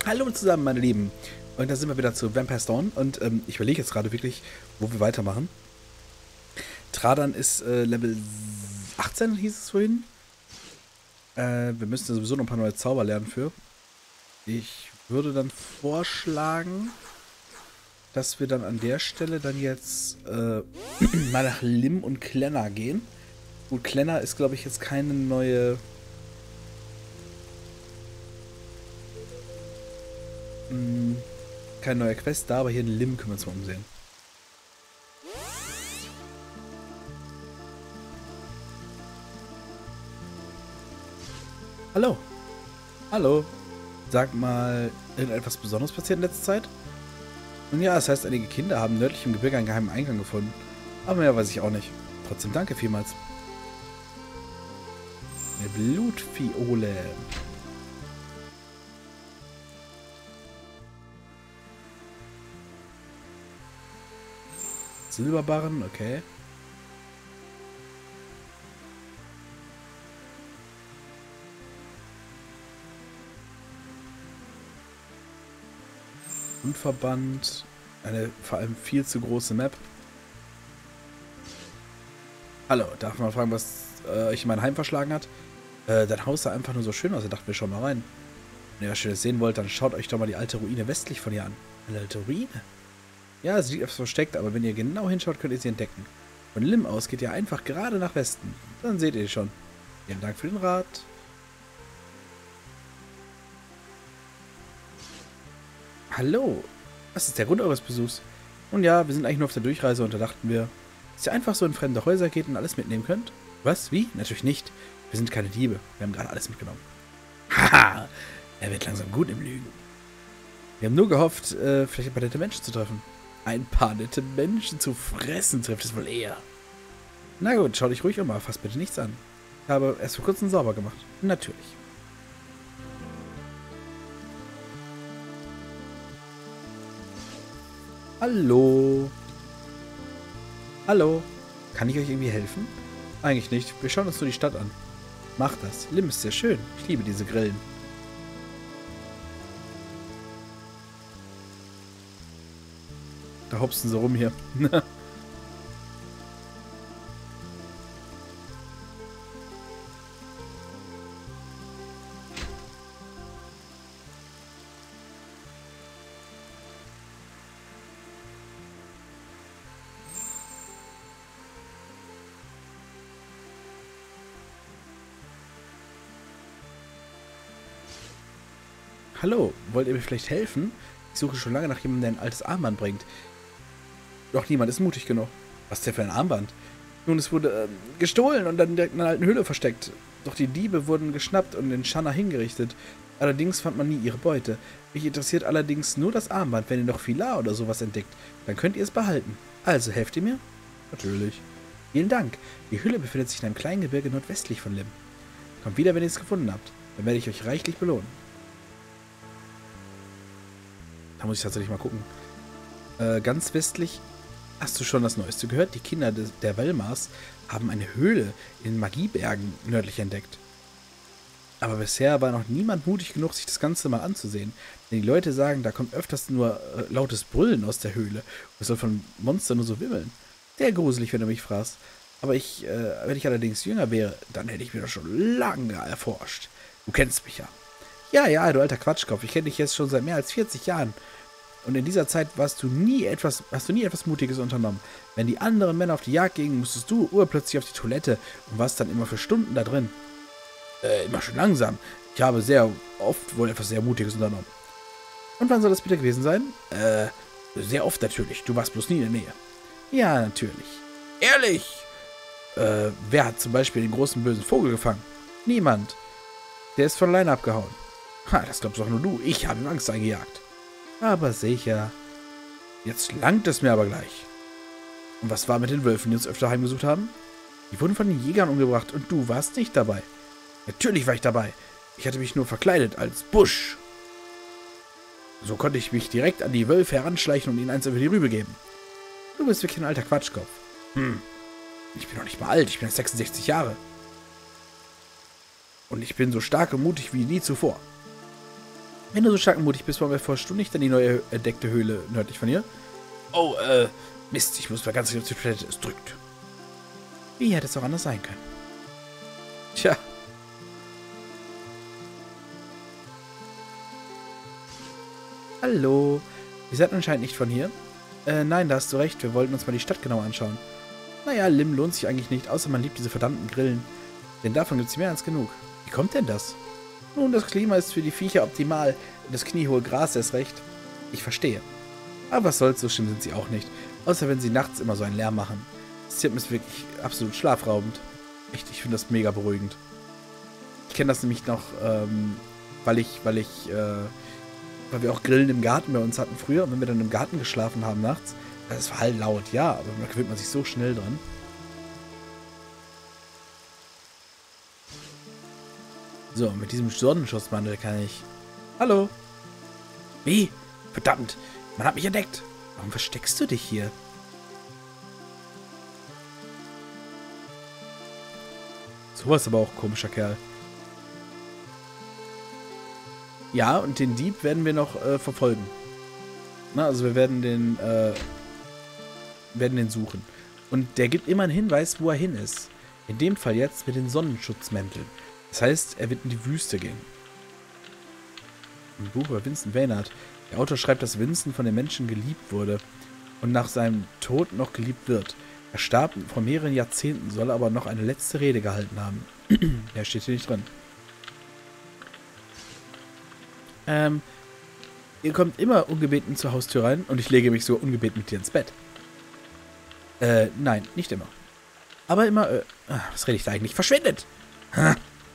Hallo zusammen, meine Lieben. Und da sind wir wieder zu Vampire Dawn. Und ich überlege jetzt gerade wirklich, wo wir weitermachen. Tradan ist Level 18, hieß es vorhin. Wir müssen ja sowieso noch ein paar neue Zauber lernen für. Ich würde dann vorschlagen, dass wir dann an der Stelle dann jetzt mal nach Lim und Klenna gehen. Gut, Klenna ist, glaube ich, jetzt keine neue... keine neue Quest da, aber hier in Lim können wir uns mal umsehen. Hallo. Hallo. Sag mal, irgendetwas Besonderes passiert in letzter Zeit? Nun ja, das heißt, einige Kinder haben nördlich im Gebirge einen geheimen Eingang gefunden. Aber mehr weiß ich auch nicht. Trotzdem danke vielmals. Eine Blutfiole. Silberbarren, okay. Unverband. Eine vor allem viel zu große Map. Hallo, darf man fragen, was euch in mein Heim verschlagen hat? Dein Haus sah einfach nur so schön aus, da dachten wir schon mal rein. Wenn ihr was Schönes sehen wollt, dann schaut euch doch mal die alte Ruine westlich von hier an. Eine alte Ruine? Ja, sie liegt etwas versteckt, aber wenn ihr genau hinschaut, könnt ihr sie entdecken. Von Lim aus geht ihr einfach gerade nach Westen. Dann seht ihr schon. Vielen Dank für den Rat. Hallo, was ist der Grund eures Besuchs? Nun ja, wir sind eigentlich nur auf der Durchreise und da dachten wir, dass ihr einfach so in fremde Häuser geht und alles mitnehmen könnt. Was? Wie? Natürlich nicht. Wir sind keine Diebe. Wir haben gerade alles mitgenommen. Haha, er wird langsam gut im Lügen. Wir haben nur gehofft, vielleicht ein paar nette Menschen zu treffen. Ein paar nette Menschen zu fressen trifft es wohl eher. Na gut, schau dich ruhig um, aber fass bitte nichts an. Ich habe erst vor kurzem sauber gemacht. Natürlich. Hallo. Hallo. Kann ich euch irgendwie helfen? Eigentlich nicht. Wir schauen uns nur die Stadt an. Macht das. Lim ist sehr schön. Ich liebe diese Grillen. Da hopsen sie rum hier. Hallo, wollt ihr mir vielleicht helfen? Ich suche schon lange nach jemandem, der ein altes Armband bringt. Doch niemand ist mutig genug. Was ist denn für ein Armband? Nun, es wurde gestohlen und dann direkt in einer alten Höhle versteckt. Doch die Diebe wurden geschnappt und in Shanna hingerichtet. Allerdings fand man nie ihre Beute. Mich interessiert allerdings nur das Armband. Wenn ihr noch Filar oder sowas entdeckt, dann könnt ihr es behalten. Also, helft ihr mir? Natürlich. Vielen Dank. Die Höhle befindet sich in einem kleinen Gebirge nordwestlich von Lim. Kommt wieder, wenn ihr es gefunden habt. Dann werde ich euch reichlich belohnen. Da muss ich tatsächlich mal gucken. Ganz westlich hast du schon das Neueste gehört. Die Kinder der Velmars haben eine Höhle in den Magiebergen nördlich entdeckt. Aber bisher war noch niemand mutig genug, sich das Ganze mal anzusehen. Denn die Leute sagen, da kommt öfters nur lautes Brüllen aus der Höhle. Und es soll von Monstern nur so wimmeln. Sehr gruselig, wenn du mich fragst. Aber wenn ich allerdings jünger wäre, dann hätte ich mir das schon lange erforscht. Du kennst mich ja. Ja, du alter Quatschkopf. Ich kenne dich jetzt schon seit mehr als 40 Jahren. Und in dieser Zeit hast du nie etwas Mutiges unternommen. Wenn die anderen Männer auf die Jagd gingen, musstest du urplötzlich auf die Toilette und warst dann immer für Stunden da drin. Immer schon langsam. Ich habe sehr oft wohl etwas sehr Mutiges unternommen. Und wann soll das bitte gewesen sein? Sehr oft natürlich. Du warst bloß nie in der Nähe. Ja, natürlich. Ehrlich? Wer hat zum Beispiel den großen bösen Vogel gefangen? Niemand. Der ist von alleine abgehauen. Ha, das glaubst doch nur du. Ich habe ihm Angst eingejagt. Aber sicher. Jetzt langt es mir aber gleich. Und was war mit den Wölfen, die uns öfter heimgesucht haben? Die wurden von den Jägern umgebracht und du warst nicht dabei. Natürlich war ich dabei. Ich hatte mich nur verkleidet als Busch. So konnte ich mich direkt an die Wölfe heranschleichen und ihnen eins über die Rübe geben. Du bist wirklich ein alter Quatschkopf. Ich bin noch nicht mal alt. Ich bin erst 66 Jahre. Und ich bin so stark und mutig wie nie zuvor. Wenn du so stark und mutig bist, warum erforschst du nicht dann die neue entdeckte Höhle nördlich von hier? Oh, Mist, ich muss mal ganz auf die Toilette, es drückt. Wie hätte es auch anders sein können? Tja. Hallo. Ihr seid anscheinend nicht von hier? Nein, da hast du recht, wir wollten uns mal die Stadt genau anschauen. Naja, Lim lohnt sich eigentlich nicht, außer man liebt diese verdammten Grillen. Denn davon gibt's mehr als genug. Wie kommt denn das? Nun, das Klima ist für die Viecher optimal und das kniehohe Gras erst recht. Ich verstehe. Aber was soll's, so schlimm sind sie auch nicht. Außer wenn sie nachts immer so einen Lärm machen. Das Zirpen ist wirklich absolut schlafraubend. Echt, ich finde das mega beruhigend. Ich kenne das nämlich noch, weil wir auch Grillen im Garten bei uns hatten früher. Und wenn wir dann im Garten geschlafen haben nachts, das war halt laut, ja, aber da gewöhnt man sich so schnell dran. So, mit diesem Sonnenschutzmantel kann ich... Hallo? Wie? Verdammt, man hat mich entdeckt. Warum versteckst du dich hier? Sowas aber auch komischer Kerl. Ja, und den Dieb werden wir noch verfolgen. Na, also wir werden den suchen. Und der gibt immer einen Hinweis, wo er hin ist. In dem Fall jetzt mit den Sonnenschutzmänteln. Das heißt, er wird in die Wüste gehen. Ein Buch über Vincent Maynard. Der Autor schreibt, dass Vincent von den Menschen geliebt wurde und nach seinem Tod noch geliebt wird. Er starb vor mehreren Jahrzehnten, soll aber noch eine letzte Rede gehalten haben. Der steht hier nicht drin. Ihr kommt immer ungebeten zur Haustür rein und ich lege mich so ungebeten mit dir ins Bett. Nein, nicht immer. Aber immer, was rede ich da eigentlich? Verschwindet! Ha.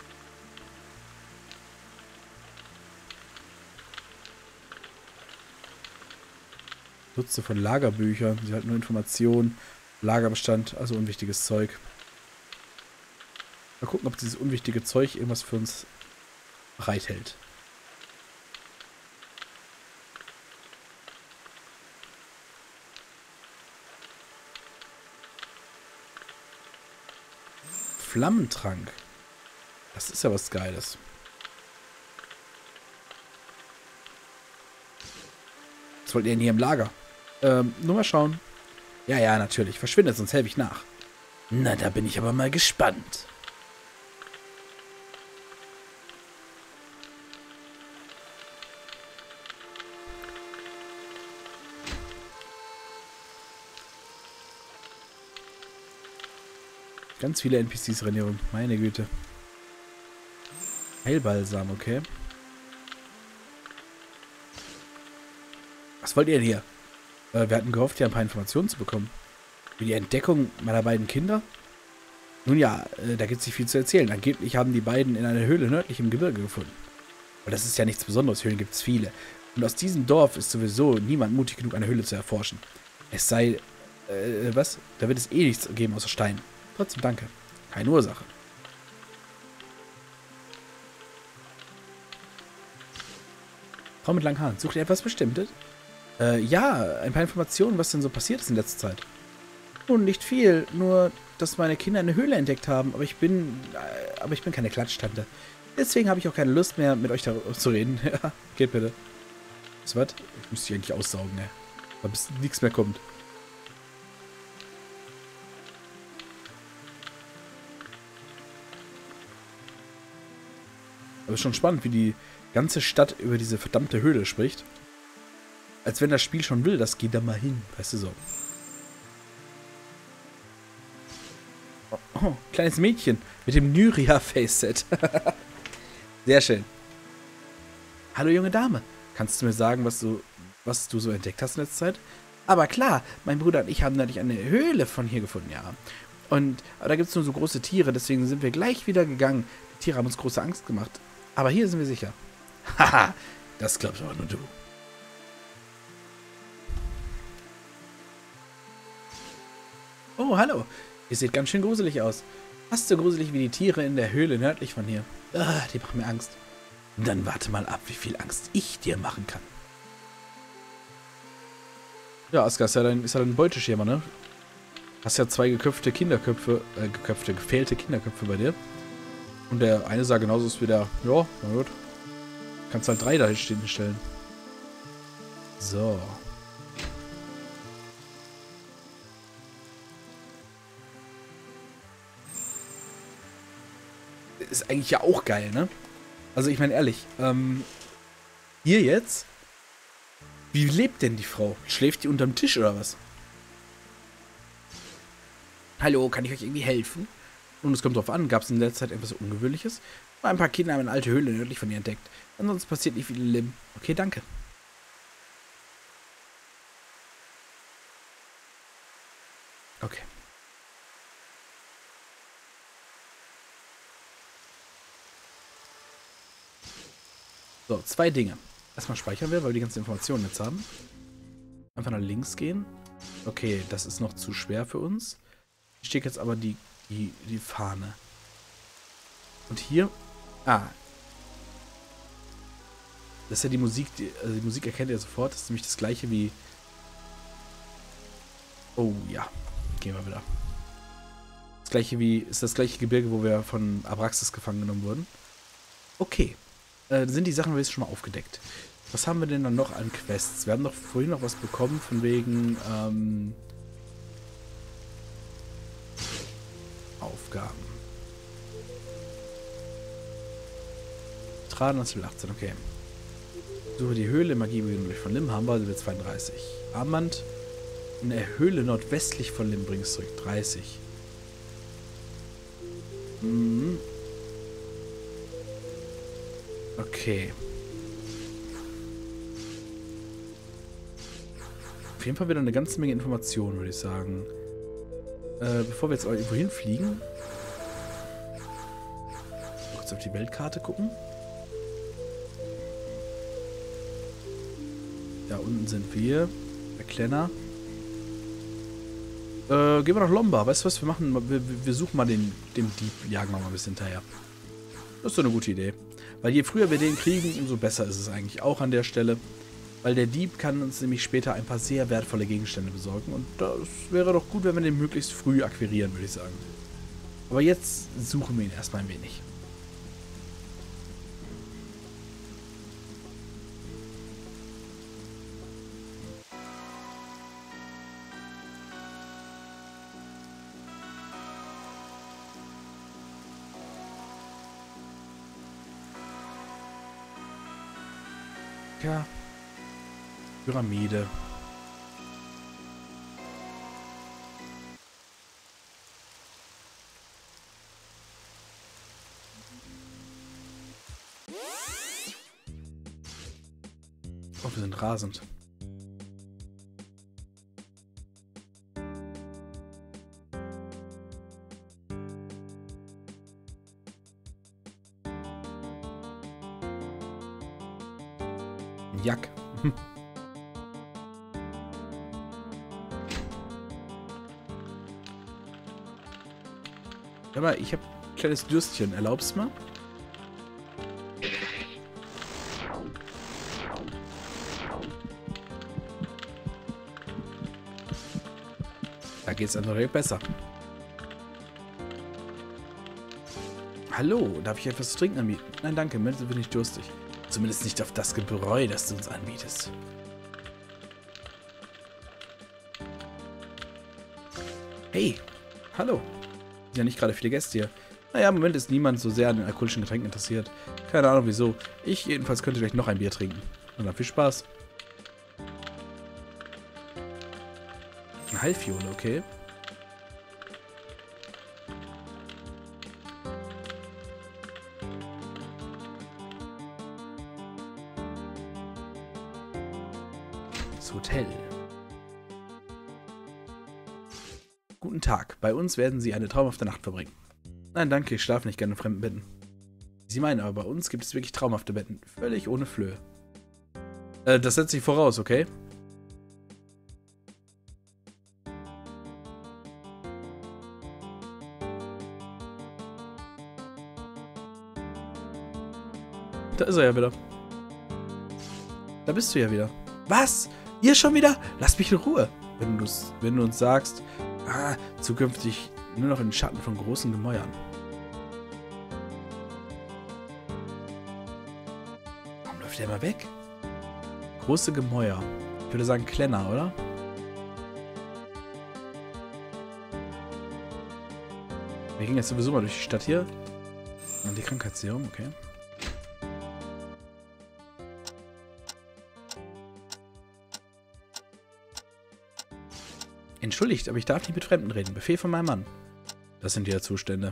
Nutze von Lagerbüchern. Sie halten nur Informationen, Lagerbestand, also unwichtiges Zeug. Mal gucken, ob dieses unwichtige Zeug irgendwas für uns bereithält. Flammentrank. Das ist ja was Geiles. Was wollt ihr denn hier im Lager? Nur mal schauen. Ja, ja, natürlich. Verschwindet, sonst helfe ich nach. Na, da bin ich aber mal gespannt. Ganz viele NPCs rennen hier rum. Meine Güte. Heilbalsam, okay. Was wollt ihr denn hier? Wir hatten gehofft, hier ein paar Informationen zu bekommen. Für die Entdeckung meiner beiden Kinder? Nun ja, da gibt es nicht viel zu erzählen. Angeblich haben die beiden in einer Höhle nördlich im Gebirge gefunden. Aber das ist ja nichts Besonderes. Höhlen gibt es viele. Und aus diesem Dorf ist sowieso niemand mutig genug, eine Höhle zu erforschen. Es sei... was? Da wird es eh nichts geben außer Stein. Trotzdem danke. Keine Ursache. Frau mit langen Haaren. Sucht ihr etwas Bestimmtes? Ja, ein paar Informationen, was denn so passiert ist in letzter Zeit. Nun, nicht viel. Nur, dass meine Kinder eine Höhle entdeckt haben. Aber ich bin keine Klatschtante. Deswegen habe ich auch keine Lust mehr, mit euch darüber zu reden. Ja, geht bitte. Was? Ich müsste die eigentlich aussaugen, ne? Aber bis nichts mehr kommt. Aber es ist schon spannend, wie die ganze Stadt über diese verdammte Höhle spricht. Als wenn das Spiel schon will, das geht da mal hin. Weißt du so. Oh, kleines Mädchen mit dem Nyria-Face-Set. Sehr schön. Hallo junge Dame. Kannst du mir sagen, was du so entdeckt hast in letzter Zeit? Aber klar, mein Bruder und ich haben natürlich eine Höhle von hier gefunden, ja. Und da gibt es nur so große Tiere, deswegen sind wir gleich wieder gegangen. Die Tiere haben uns große Angst gemacht. Aber hier sind wir sicher. Haha, das glaubst aber nur du. Oh, hallo. Ihr seht ganz schön gruselig aus. Fast so gruselig wie die Tiere in der Höhle nördlich von hier. Die machen mir Angst. Dann warte mal ab, wie viel Angst ich dir machen kann. Ja, Aska, ist ja dein Beuteschema, ne? Hast ja 2 gefehlte Kinderköpfe bei dir. Und der eine sah genauso aus wie der, ja, na gut. Kannst halt 3 da stellen. So. Ist eigentlich ja auch geil, ne? Also ich meine ehrlich, hier jetzt, wie lebt denn die Frau? Schläft die unterm Tisch oder was? Hallo, kann ich euch irgendwie helfen? Und es kommt drauf an, gab es in der Zeit etwas Ungewöhnliches? Ein paar Kinder haben eine alte Höhle nördlich von ihr entdeckt. Ansonsten passiert nicht viel im Leben. Okay, danke. Okay. So, 2 Dinge. Erstmal speichern wir, weil wir die ganzen Informationen jetzt haben. Einfach nach links gehen. Okay, das ist noch zu schwer für uns. Hier steht jetzt aber die Fahne. Und hier... Ah. Das ist ja die Musik, die Musik erkennt ihr sofort. Das ist nämlich das gleiche wie... Oh ja, gehen wir wieder. Ist das gleiche Gebirge, wo wir von Abraxas gefangen genommen wurden. Okay. Sind die Sachen jetzt schon mal aufgedeckt. Was haben wir denn dann noch an Quests? Wir haben doch vorhin noch was bekommen von wegen Aufgaben. Traden aus Level 18, okay. Suche die Höhle, Magie von Lim haben wir, Level 32. Armband in der Höhle nordwestlich von Lim bringst zurück, 30. Mhm. Okay. Auf jeden Fall wieder eine ganze Menge Informationen, würde ich sagen. Bevor wir jetzt irgendwo hinfliegen, kurz auf die Weltkarte gucken. Da unten sind wir. Der Klenner. Gehen wir nach Lomba. Weißt du was wir machen? Wir suchen mal dem Dieb, jagen wir mal ein bisschen hinterher. Das ist so eine gute Idee. Weil je früher wir den kriegen, umso besser ist es eigentlich auch an der Stelle. Weil der Dieb kann uns nämlich später ein paar sehr wertvolle Gegenstände besorgen. Und das wäre doch gut, wenn wir den möglichst früh akquirieren, würde ich sagen. Aber jetzt suchen wir ihn erstmal ein wenig. Ja. Pyramide. Oh, wir sind rasend. Jack. Aber ich habe ein kleines Dürstchen. Erlaubst mal? Da geht's dann direkt besser. Hallo, darf ich etwas zu trinken anbieten? Nein, danke, mir bin ich durstig. Zumindest nicht auf das Gebräu, das du uns anbietest. Hey, hallo. Sind ja nicht gerade viele Gäste hier. Naja, im Moment ist niemand so sehr an den alkoholischen Getränken interessiert. Keine Ahnung wieso. Ich jedenfalls könnte vielleicht noch ein Bier trinken. Und dann viel Spaß. Eine Halbfiole, okay. Das Hotel. Guten Tag. Bei uns werden Sie eine traumhafte Nacht verbringen. Nein, danke, ich schlafe nicht gerne in fremden Betten. Sie meinen, aber bei uns gibt es wirklich traumhafte Betten. Völlig ohne Flöhe. Das setzt sich voraus, okay? Da ist er ja wieder. Da bist du ja wieder. Was? Ihr schon wieder? Lass mich in Ruhe. Wenn du uns sagst, zukünftig nur noch in den Schatten von großen Gemäuern. Warum Läuft der mal weg? Große Gemäuer. Ich würde sagen Klenner, oder? Wir gehen jetzt sowieso mal durch die Stadt hier. Und die Krankheitsserum, okay. Entschuldigt, aber ich darf nicht mit Fremden reden. Befehl von meinem Mann. Das sind ja Zustände.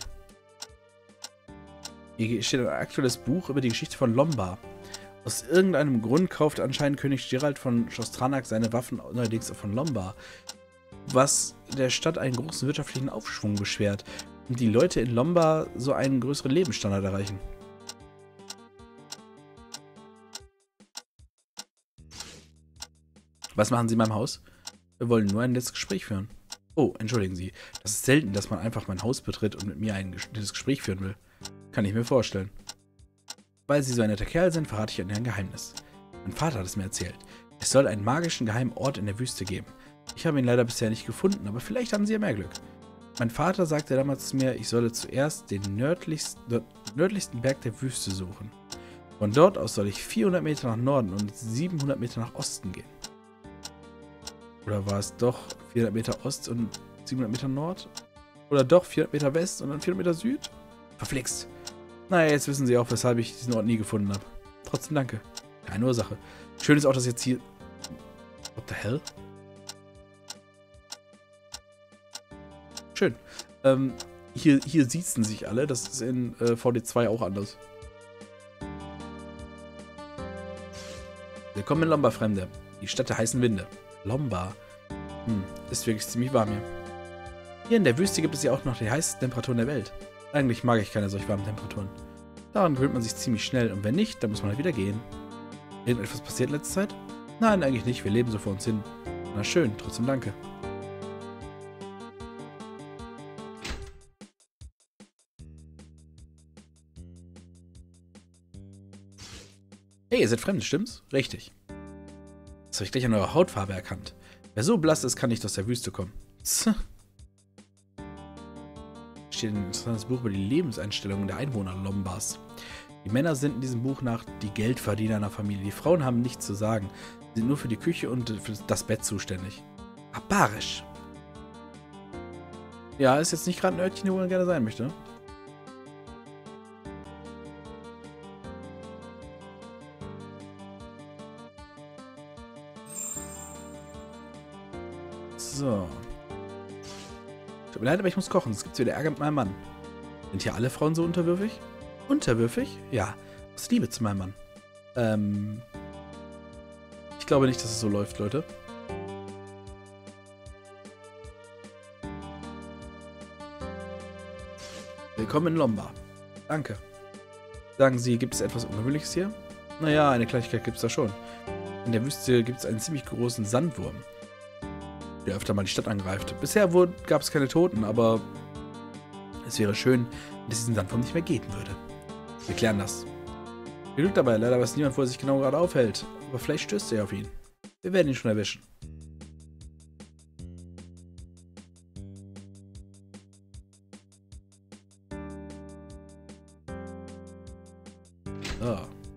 Hier steht ein aktuelles Buch über die Geschichte von Lombar. Aus irgendeinem Grund kauft anscheinend König Gerald von Schloss seine Waffen neuerdings von Lombar, was der Stadt einen großen wirtschaftlichen Aufschwung beschert und die Leute in Lombar so einen größeren Lebensstandard erreichen. Was machen Sie in meinem Haus? Wir wollen nur ein letztes Gespräch führen. Oh, entschuldigen Sie. Das ist selten, dass man einfach mein Haus betritt und mit mir ein Gespräch führen will. Kann ich mir vorstellen. Weil Sie so ein netter Kerl sind, verrate ich Ihnen ein Geheimnis. Mein Vater hat es mir erzählt. Es soll einen magischen geheimen Ort in der Wüste geben. Ich habe ihn leider bisher nicht gefunden, aber vielleicht haben Sie ja mehr Glück. Mein Vater sagte damals zu mir, ich solle zuerst den nördlichsten Berg der Wüste suchen. Von dort aus soll ich 400 Meter nach Norden und 700 Meter nach Osten gehen. Oder war es doch 400 Meter Ost und 700 Meter Nord? Oder doch 400 Meter West und dann 400 Meter Süd? Verflixt. Naja, jetzt wissen Sie auch, weshalb ich diesen Ort nie gefunden habe. Trotzdem danke. Keine Ursache. Schön ist auch, dass jetzt hier... What the hell? Schön. Hier siezen sich alle. Das ist in VD2 auch anders. Willkommen in Lombar, Fremde. Die Stadt der heißen Winde. Lombar. Ist wirklich ziemlich warm hier. Hier in der Wüste gibt es ja auch noch die heißesten Temperaturen der Welt. Eigentlich mag ich keine solch warmen Temperaturen. Daran gewöhnt man sich ziemlich schnell und wenn nicht, dann muss man halt wieder gehen. Irgendetwas passiert in letzter Zeit? Nein, eigentlich nicht. Wir leben so vor uns hin. Na schön, trotzdem danke. Hey, ihr seid Fremde, stimmt's? Richtig. Das habe ich gleich an eurer Hautfarbe erkannt. Wer so blass ist, kann nicht aus der Wüste kommen. Steht ein interessantes Buch über die Lebenseinstellungen der Einwohner Lombars. Die Männer sind in diesem Buch nach die Geldverdiener einer Familie. Die Frauen haben nichts zu sagen. Sie sind nur für die Küche und für das Bett zuständig. Barbarisch. Ja, ist jetzt nicht gerade ein Örtchen, wo man gerne sein möchte. So. Tut mir leid, aber ich muss kochen. Es gibt wieder Ärger mit meinem Mann. Sind hier alle Frauen so unterwürfig? Unterwürfig? Ja. Aus Liebe zu meinem Mann. Ich glaube nicht, dass es so läuft, Leute. Willkommen in Lombar. Danke. Sagen Sie, gibt es etwas Ungewöhnliches hier? Naja, eine Kleinigkeit gibt es da schon. In der Wüste gibt es einen ziemlich großen Sandwurm, der öfter mal die Stadt angreift. Bisher gab es keine Toten, aber es wäre schön, wenn es diesen Sandwurm nicht mehr geben würde. Wir klären das. Viel Glück dabei, leider weiß niemand, wo er sich genau gerade aufhält. Aber vielleicht stößt er auf ihn. Wir werden ihn schon erwischen. So.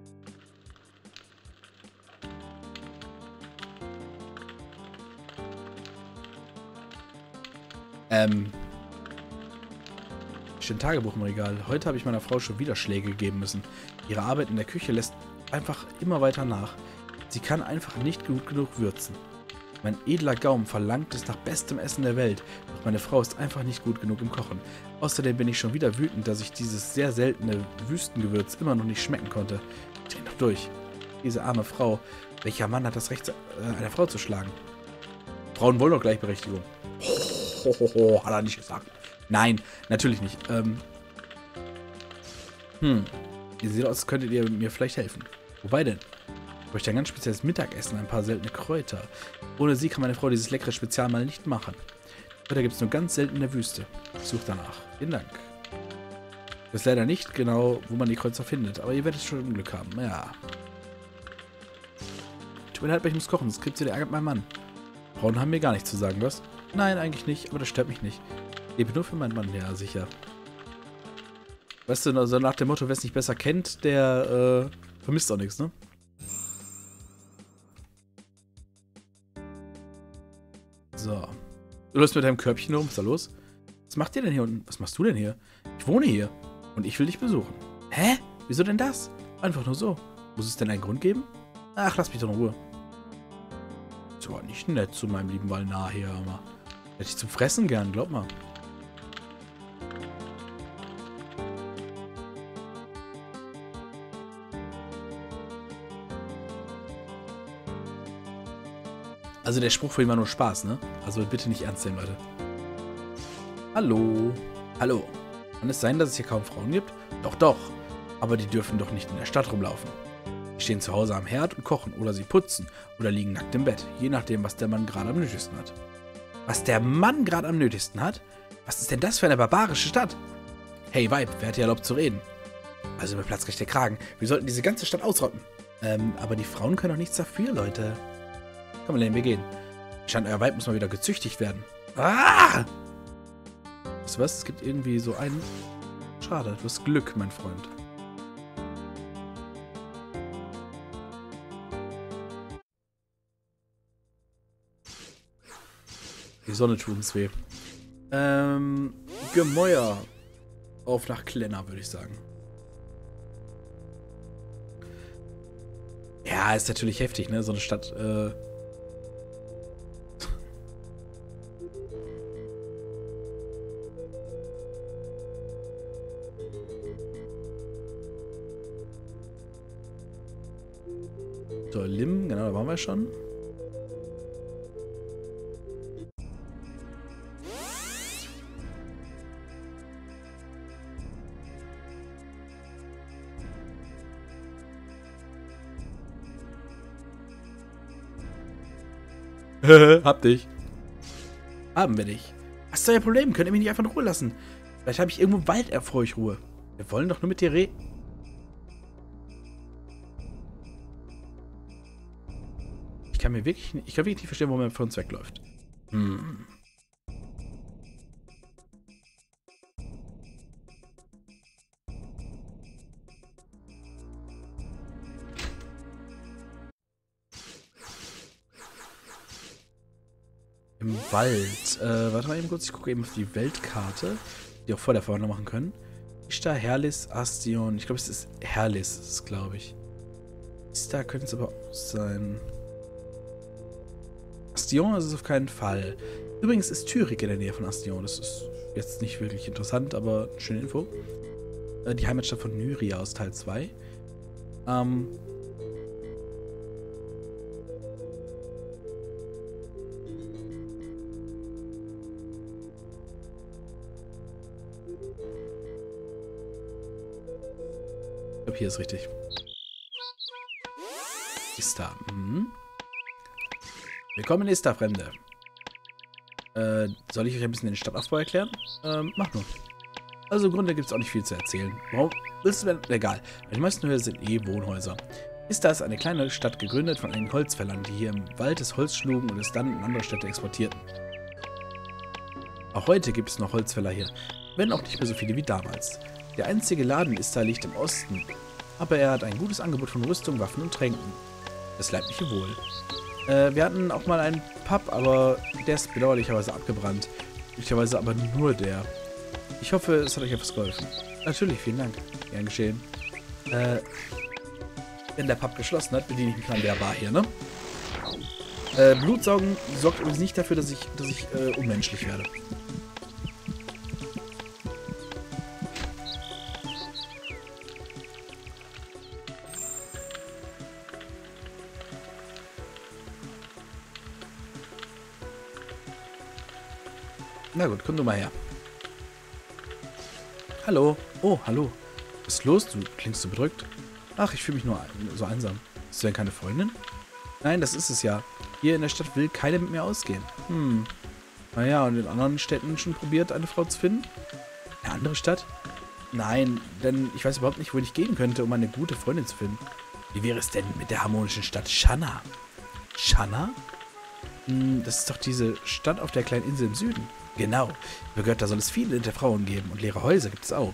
Steht ein Tagebuch im Regal. Heute habe ich meiner Frau schon wieder Schläge geben müssen. Ihre Arbeit in der Küche lässt einfach immer weiter nach. Sie kann einfach nicht gut genug würzen. Mein edler Gaumen verlangt es nach bestem Essen der Welt, doch meine Frau ist einfach nicht gut genug im Kochen. Außerdem bin ich schon wieder wütend, dass ich dieses sehr seltene Wüstengewürz immer noch nicht schmecken konnte. Ich dreh noch durch. Diese arme Frau. Welcher Mann hat das Recht, eine Frau zu schlagen? Frauen wollen doch Gleichberechtigung. Hat er nicht gesagt. Nein, natürlich nicht. Ihr seht aus, als könntet ihr mir vielleicht helfen. Wobei denn? Ich bräuchte ein ganz spezielles Mittagessen, ein paar seltene Kräuter. Ohne sie kann meine Frau dieses leckere Spezial mal nicht machen. Kräuter gibt es nur ganz selten in der Wüste. Ich suche danach. Vielen Dank. Ich weiß leider nicht genau, wo man die Kräuter findet, aber ihr werdet schon Glück haben. Ja. Tut mir leid, aber ich muss kochen, sonst kriegt sie der Ärger mit meinem Mann. Frauen haben mir gar nichts zu sagen, was? Nein, eigentlich nicht, aber das stört mich nicht. Ich lebe nur für meinen Mann, ja, sicher. Weißt du, also nach dem Motto, wer es nicht besser kennt, der vermisst auch nichts, ne? So. Du läufst mit deinem Körbchen rum. Was ist da los? Was macht ihr denn hier unten? Was machst du denn hier? Ich wohne hier. Und ich will dich besuchen. Hä? Wieso denn das? Einfach nur so. Muss es denn einen Grund geben? Ach, lass mich doch in Ruhe. Ist aber nicht nett zu meinem lieben Valnar hier, aber hätte ich zum Fressen gern, glaub mal. Also der Spruch vorhin war nur Spaß, ne? Also bitte nicht ernst nehmen, Leute. Hallo. Hallo. Kann es sein, dass es hier kaum Frauen gibt? Doch, doch. Aber die dürfen doch nicht in der Stadt rumlaufen. Die stehen zu Hause am Herd und kochen oder sie putzen oder liegen nackt im Bett. Je nachdem, was der Mann gerade am nötigsten hat. Was der Mann gerade am nötigsten hat? Was ist denn das für eine barbarische Stadt? Hey Weib, wer hat dir erlaubt zu reden? Also mir platzt gleich der Kragen. Wir sollten diese ganze Stadt ausrotten. Aber die Frauen können doch nichts dafür, Leute. Komm, Lane, wir gehen. Scheint, euer Weib muss mal wieder gezüchtigt werden. Ah! Weißt du was? Es gibt irgendwie so einen... Schade, du hast Glück, mein Freund. Die Sonne tut uns weh. Gemäuer. Auf nach Klenner, würde ich sagen. Ja, ist natürlich heftig, ne? So eine Stadt, So, Lim, genau, da waren wir schon. Hab dich. Haben wir dich. Was ist euer Problem? Könnt ihr mich nicht einfach in Ruhe lassen? Vielleicht habe ich irgendwo im Wald vor euch Ruhe. Wir wollen doch nur mit dir reden. Ich kann wirklich nicht verstehen, warum er von uns wegläuft. Hm. Im Wald. Warte mal eben kurz. Ich gucke eben auf die Weltkarte, die auch vor der Folge noch machen können. Ishtar, Herlis, Astion. Ich glaube, es ist Herlis, ist es, glaube ich. Ishtar könnte es aber auch sein. Astion ist es auf keinen Fall. Übrigens ist Thürik in der Nähe von Astion. Das ist jetzt nicht wirklich interessant, aber eine schöne Info. Die Heimatstadt von Nyria aus Teil 2. Ich glaube, hier ist richtig. Ishtar. Mhm. Willkommen in Ishtar, Fremde. Soll ich euch ein bisschen den Stadtaufbau erklären? Mach nur. Also im Grunde gibt es auch nicht viel zu erzählen. Warum willst du denn? Egal. Die meisten Höhe sind Wohnhäuser. Ishtar ist eine kleine Stadt, gegründet von einigen Holzfällern, die hier im Wald das Holz schlugen und es dann in andere Städte exportierten. Auch heute gibt es noch Holzfäller hier, wenn auch nicht mehr so viele wie damals. Der einzige Laden in Ishtar liegt im Osten, aber er hat ein gutes Angebot von Rüstung, Waffen und Tränken. Das leibliche Wohl. Wir hatten auch mal einen Pub, aber der ist bedauerlicherweise abgebrannt. Möglicherweise aber nur der. Ich hoffe, es hat euch etwas geholfen. Natürlich, vielen Dank. Gern geschehen. Wenn der Pub geschlossen hat, bediene ich mich an der Bar hier, ne? Blutsaugen sorgt übrigens nicht dafür, dass ich unmenschlich werde. Na gut, komm du mal her. Hallo. Oh, hallo. Was ist los? Du klingst so bedrückt. Ach, ich fühle mich nur so einsam. Bist du denn keine Freundin? Nein, das ist es ja. Hier in der Stadt will keiner mit mir ausgehen. Naja, und in anderen Städten schon probiert, eine Frau zu finden? Eine andere Stadt? Nein, denn ich weiß überhaupt nicht, wo ich gehen könnte, um eine gute Freundin zu finden. Wie wäre es denn mit der harmonischen Stadt Shanna? Shanna? Das ist doch diese Stadt auf der kleinen Insel im Süden. Genau. Über gehört, da soll es viele nette Frauen geben und leere Häuser gibt es auch.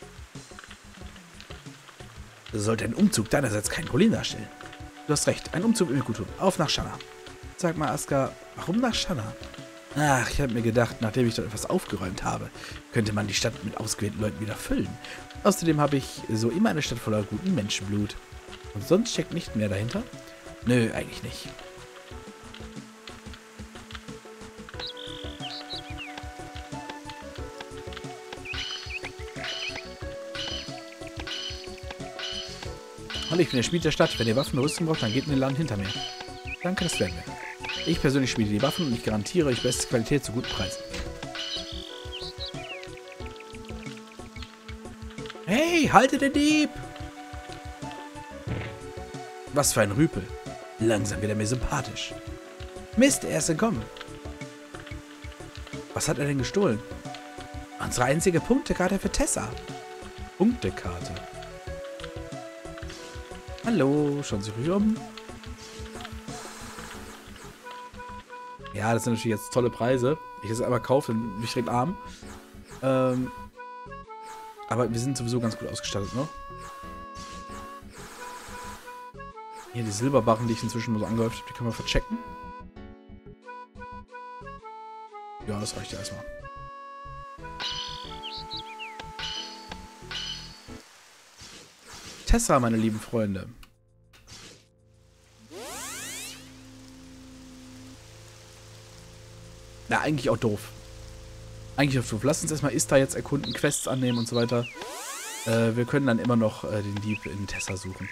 Sollte ein Umzug deinerseits kein Problem darstellen. Du hast recht, ein Umzug will mir gut tun. Auf nach Shanna. Sag mal, Aska, warum nach Shanna? Ach, ich habe mir gedacht, nachdem ich dort etwas aufgeräumt habe, könnte man die Stadt mit ausgewählten Leuten wieder füllen. Außerdem habe ich so immer eine Stadt voller guten Menschenblut. Und sonst steckt nicht mehr dahinter? Nö, eigentlich nicht. Hallo, ich bin der Schmied der Stadt. Wenn ihr Waffen und Rüstung braucht, dann geht in den Laden hinter mir. Danke, das werden wir. Ich persönlich schmiede die Waffen und ich garantiere euch beste Qualität zu guten Preisen. Hey, haltet den Dieb! Was für ein Rüpel. Langsam wird er mir sympathisch. Mist, er ist entkommen. Was hat er denn gestohlen? Unsere einzige Punktekarte für Tessa. Punktekarte. Hallo, schauen Sie ruhig um. Ja, das sind natürlich jetzt tolle Preise. Ich das einmal kaufe, dann bin ich direkt arm. Aber wir sind sowieso ganz gut ausgestattet, ne? Hier die Silberbarren, die ich inzwischen nur so angehäuft habe, die können wir verchecken. Ja, das reicht ja erstmal. Tessa, meine lieben Freunde. Ja, eigentlich auch doof. Eigentlich auch doof. Lass uns erstmal Ista jetzt erkunden, Quests annehmen und so weiter. Wir können dann immer noch den Dieb in Tessa suchen.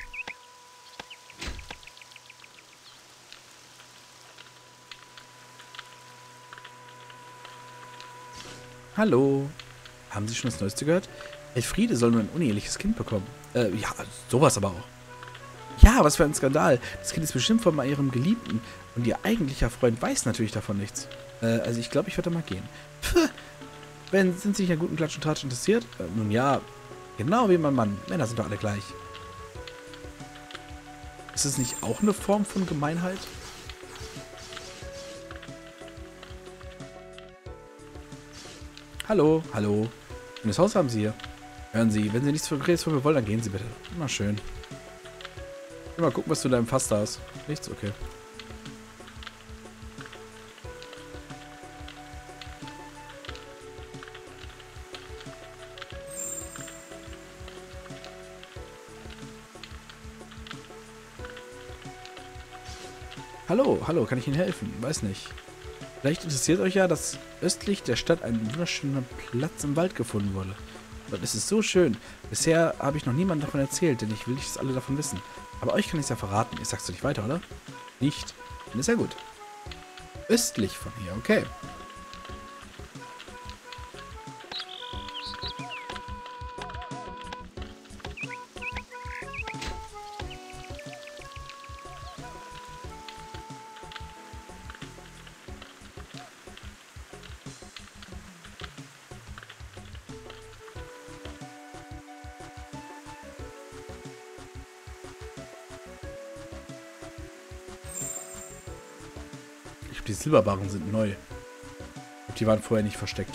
Hallo. Haben Sie schon das Neueste gehört? Elfriede soll nur ein uneheliches Kind bekommen. Ja, sowas aber auch. Ja, was für ein Skandal. Das Kind ist bestimmt von ihrem Geliebten. Und ihr eigentlicher Freund weiß natürlich davon nichts. Also ich glaube, ich werde da mal gehen. Puh. Sind Sie nicht an guten Klatsch und Tratsch interessiert? Nun ja, genau wie mein Mann. Männer sind doch alle gleich. Ist es nicht auch eine Form von Gemeinheit? Hallo, hallo. Schönes Haus haben Sie hier. Hören Sie, wenn Sie nichts Konkretes von mir wollen, dann gehen Sie bitte. Na schön. Mal gucken, was du in deinem Fass da hast. Nichts? Okay. Hallo, hallo, kann ich Ihnen helfen? Weiß nicht. Vielleicht interessiert euch ja, dass östlich der Stadt ein wunderschöner Platz im Wald gefunden wurde. Und es ist so schön. Bisher habe ich noch niemandem davon erzählt, denn ich will nicht, dass alle davon wissen. Aber euch kann ich es ja verraten. Ihr sagt es nicht weiter, oder? Nicht? Dann ist ja gut. Östlich von hier, okay. Ich glaube, die Silberbarren sind neu. Die waren vorher nicht versteckt.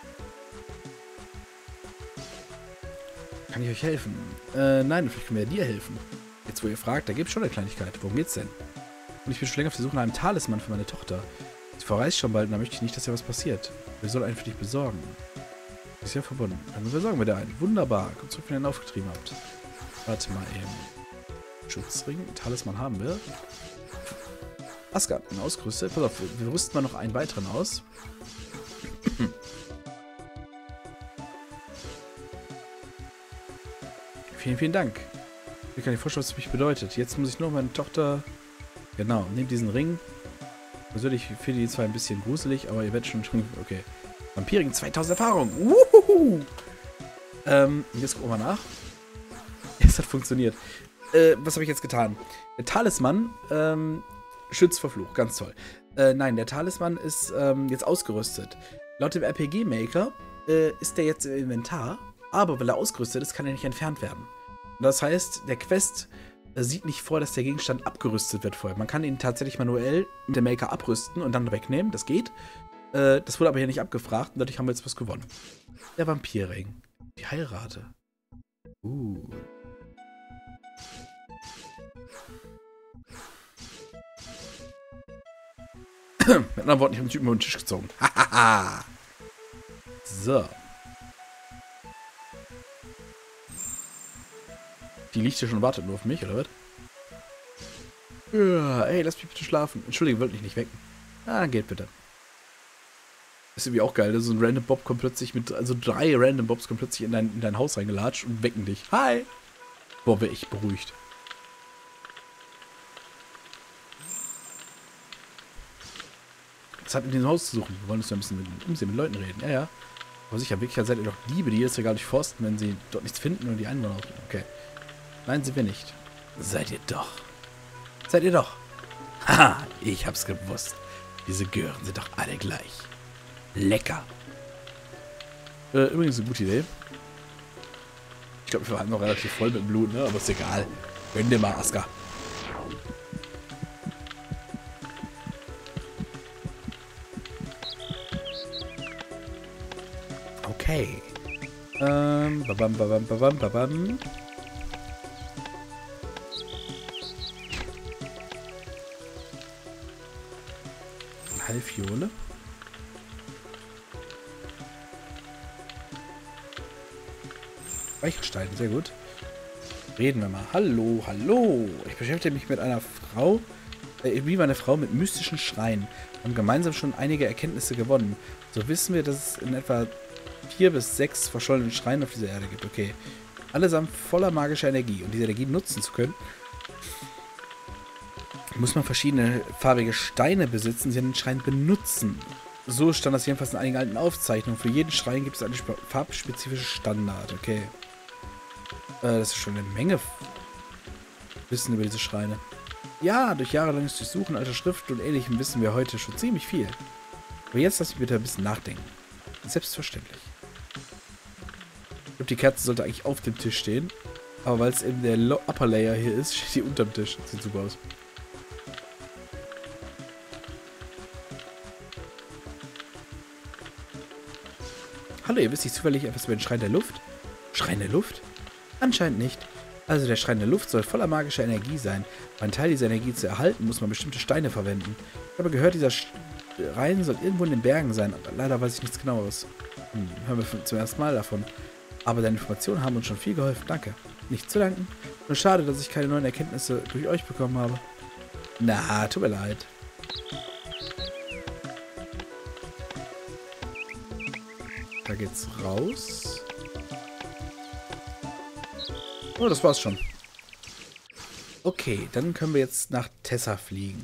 Kann ich euch helfen? Nein, vielleicht können wir ja dir helfen. Jetzt, wo ihr fragt, da gibt es schon eine Kleinigkeit. Worum geht's denn? Und ich bin schon länger auf der Suche nach einem Talisman für meine Tochter. Sie verreist schon bald und da möchte ich nicht, dass ihr was passiert. Wir sollen einen für dich besorgen. Ist ja verbunden. Dann besorgen wir dir einen. Wunderbar. Kommt zurück, wenn ihr ihn aufgetrieben habt. Warte mal eben. Schutzring. Talisman haben wir. Asgard, bin ausgerüstet. Pass auf, wir rüsten mal noch einen weiteren aus. Vielen, vielen Dank. Ich kann nicht vorstellen, was das für mich bedeutet. Jetzt muss ich nur meine Tochter... Genau, nehmt diesen Ring. Persönlich finde ich die zwar ein bisschen gruselig, aber ihr werdet schon... Okay. Vampiring 2000 Erfahrung. Jetzt gucken wir mal nach. Es hat funktioniert. Was habe ich jetzt getan? Der Talisman schützt vor Fluch. Ganz toll. Nein, der Talisman ist jetzt ausgerüstet. Laut dem RPG-Maker ist der jetzt im Inventar, aber weil er ausgerüstet ist, kann er nicht entfernt werden. Das heißt, der Quest sieht nicht vor, dass der Gegenstand abgerüstet wird vorher. Man kann ihn tatsächlich manuell mit dem Maker abrüsten und dann wegnehmen. Das geht. Das wurde aber hier nicht abgefragt und dadurch haben wir jetzt was gewonnen. Der Vampirring. Die Heirate. Mit anderen Worten, ich habe den Typen über den Tisch gezogen. Hahaha. So. Die liegt hier schon und wartet nur auf mich, oder was? Ja, ey, lass mich bitte schlafen. Entschuldige, wollte mich nicht wecken. Ah, geht bitte. Ist irgendwie auch geil, so ein Random Bob kommt plötzlich mit, also 3 Random Bobs kommen plötzlich in dein Haus reingelatscht und wecken dich. Hi! Boah, wäre ich beruhigt. Was hat in diesem Haus zu suchen? Wir wollen uns ja ein bisschen umsehen, mit Leuten reden. Ja, ja. Aber sicher, wirklich seid ihr doch Diebe, die jetzt ja gar nicht forsten, wenn sie dort nichts finden und die Einwohner auch. Okay. Nein, sind wir nicht. Seid ihr doch. Seid ihr doch. Haha, ich hab's gewusst. Diese Gören sind doch alle gleich. Lecker. Übrigens eine gute Idee. Ich glaube, wir waren noch relativ voll mit Blut, ne? Aber ist egal. Gönn dir mal, Aska. Okay. Babam. Halbfiole. Weichstein, sehr gut. Reden wir mal. Hallo, hallo. Ich beschäftige mich mit einer Frau, wie meine Frau, mit mystischen Schreien. Wir haben gemeinsam schon einige Erkenntnisse gewonnen. So wissen wir, dass es in etwa 4 bis 6 verschollene Schreine auf dieser Erde gibt. Okay. Allesamt voller magischer Energie. Um diese Energie nutzen zu können, muss man verschiedene farbige Steine besitzen, sie den Schrein benutzen. So stand das jedenfalls in einigen alten Aufzeichnungen. Für jeden Schrein gibt es eine farbspezifische Standard. Okay. Das ist schon eine Menge Wissen über diese Schreine. Ja, durch jahrelanges Durchsuchen alter Schriften und Ähnlichem wissen wir heute schon ziemlich viel. Aber jetzt lass mich bitte ein bisschen nachdenken. Selbstverständlich. Ich glaube, die Kerze sollte eigentlich auf dem Tisch stehen. Aber weil es eben der Upper Layer hier ist, steht sie unterm Tisch. Sieht super aus. Hallo, ihr wisst nicht zufällig etwas über den Schrein der Luft? Schrein der Luft? Anscheinend nicht. Also der Schrein der Luft soll voller magischer Energie sein. Um einen Teil dieser Energie zu erhalten, muss man bestimmte Steine verwenden. Ich habe gehört, dieser Schrein soll irgendwo in den Bergen sein. Aber leider weiß ich nichts Genaueres. Hören wir zum ersten Mal davon. Aber deine Informationen haben uns schon viel geholfen. Danke. Nicht zu danken. Nur schade, dass ich keine neuen Erkenntnisse durch euch bekommen habe. Na, tut mir leid. Da geht's raus. Oh, das war's schon. Okay, dann können wir jetzt nach Tessa fliegen.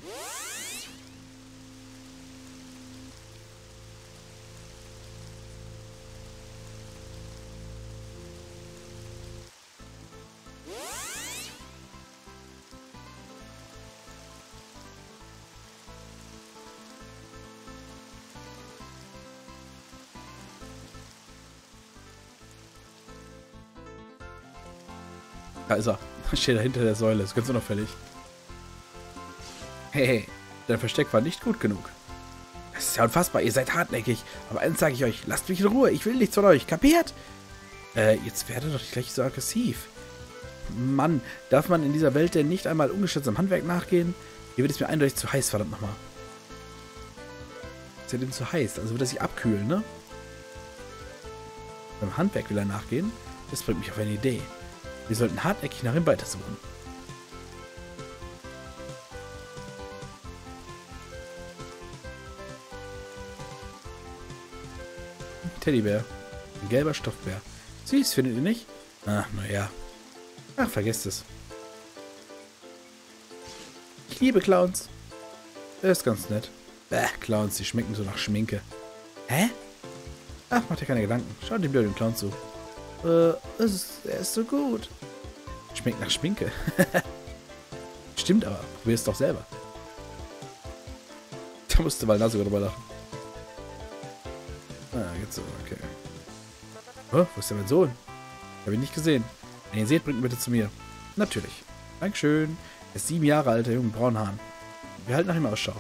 Da ist er. Steht da hinter der Säule. Ist ganz unauffällig. Hey, dein Versteck war nicht gut genug. Das ist ja unfassbar. Ihr seid hartnäckig. Aber eins sage ich euch. Lasst mich in Ruhe. Ich will nichts von euch. Kapiert? Jetzt werde doch nicht gleich so aggressiv. Mann, darf man in dieser Welt denn nicht einmal ungeschütztem Handwerk nachgehen? Hier wird es mir eindeutig zu heiß, verdammt nochmal. Ist ja dem zu heiß. Also wird er sich abkühlen, ne? Beim Handwerk will er nachgehen. Das bringt mich auf eine Idee. Wir sollten hartnäckig nach ihm weitersuchen. Teddybär. Ein gelber Stoffbär. Süß, findet ihr nicht? Ach, naja. Ach, vergesst es. Ich liebe Clowns. Er ist ganz nett. Bäh, Clowns, die schmecken so nach Schminke. Hä? Ach, mach dir keine Gedanken. Schau dir den Clown zu. Er ist so gut. Schmeckt nach Schminke. Stimmt aber. Probier es doch selber. Da musste mal sogar drüber lachen. Ah, jetzt so, okay. Oh, wo ist denn mein Sohn? Hab ihn nicht gesehen. Wenn ihr ihn seht, bringt ihn bitte zu mir. Natürlich. Dankeschön. Er ist 7 Jahre alt, der Junge mit braunen Haaren. Wir halten nach ihm Ausschau.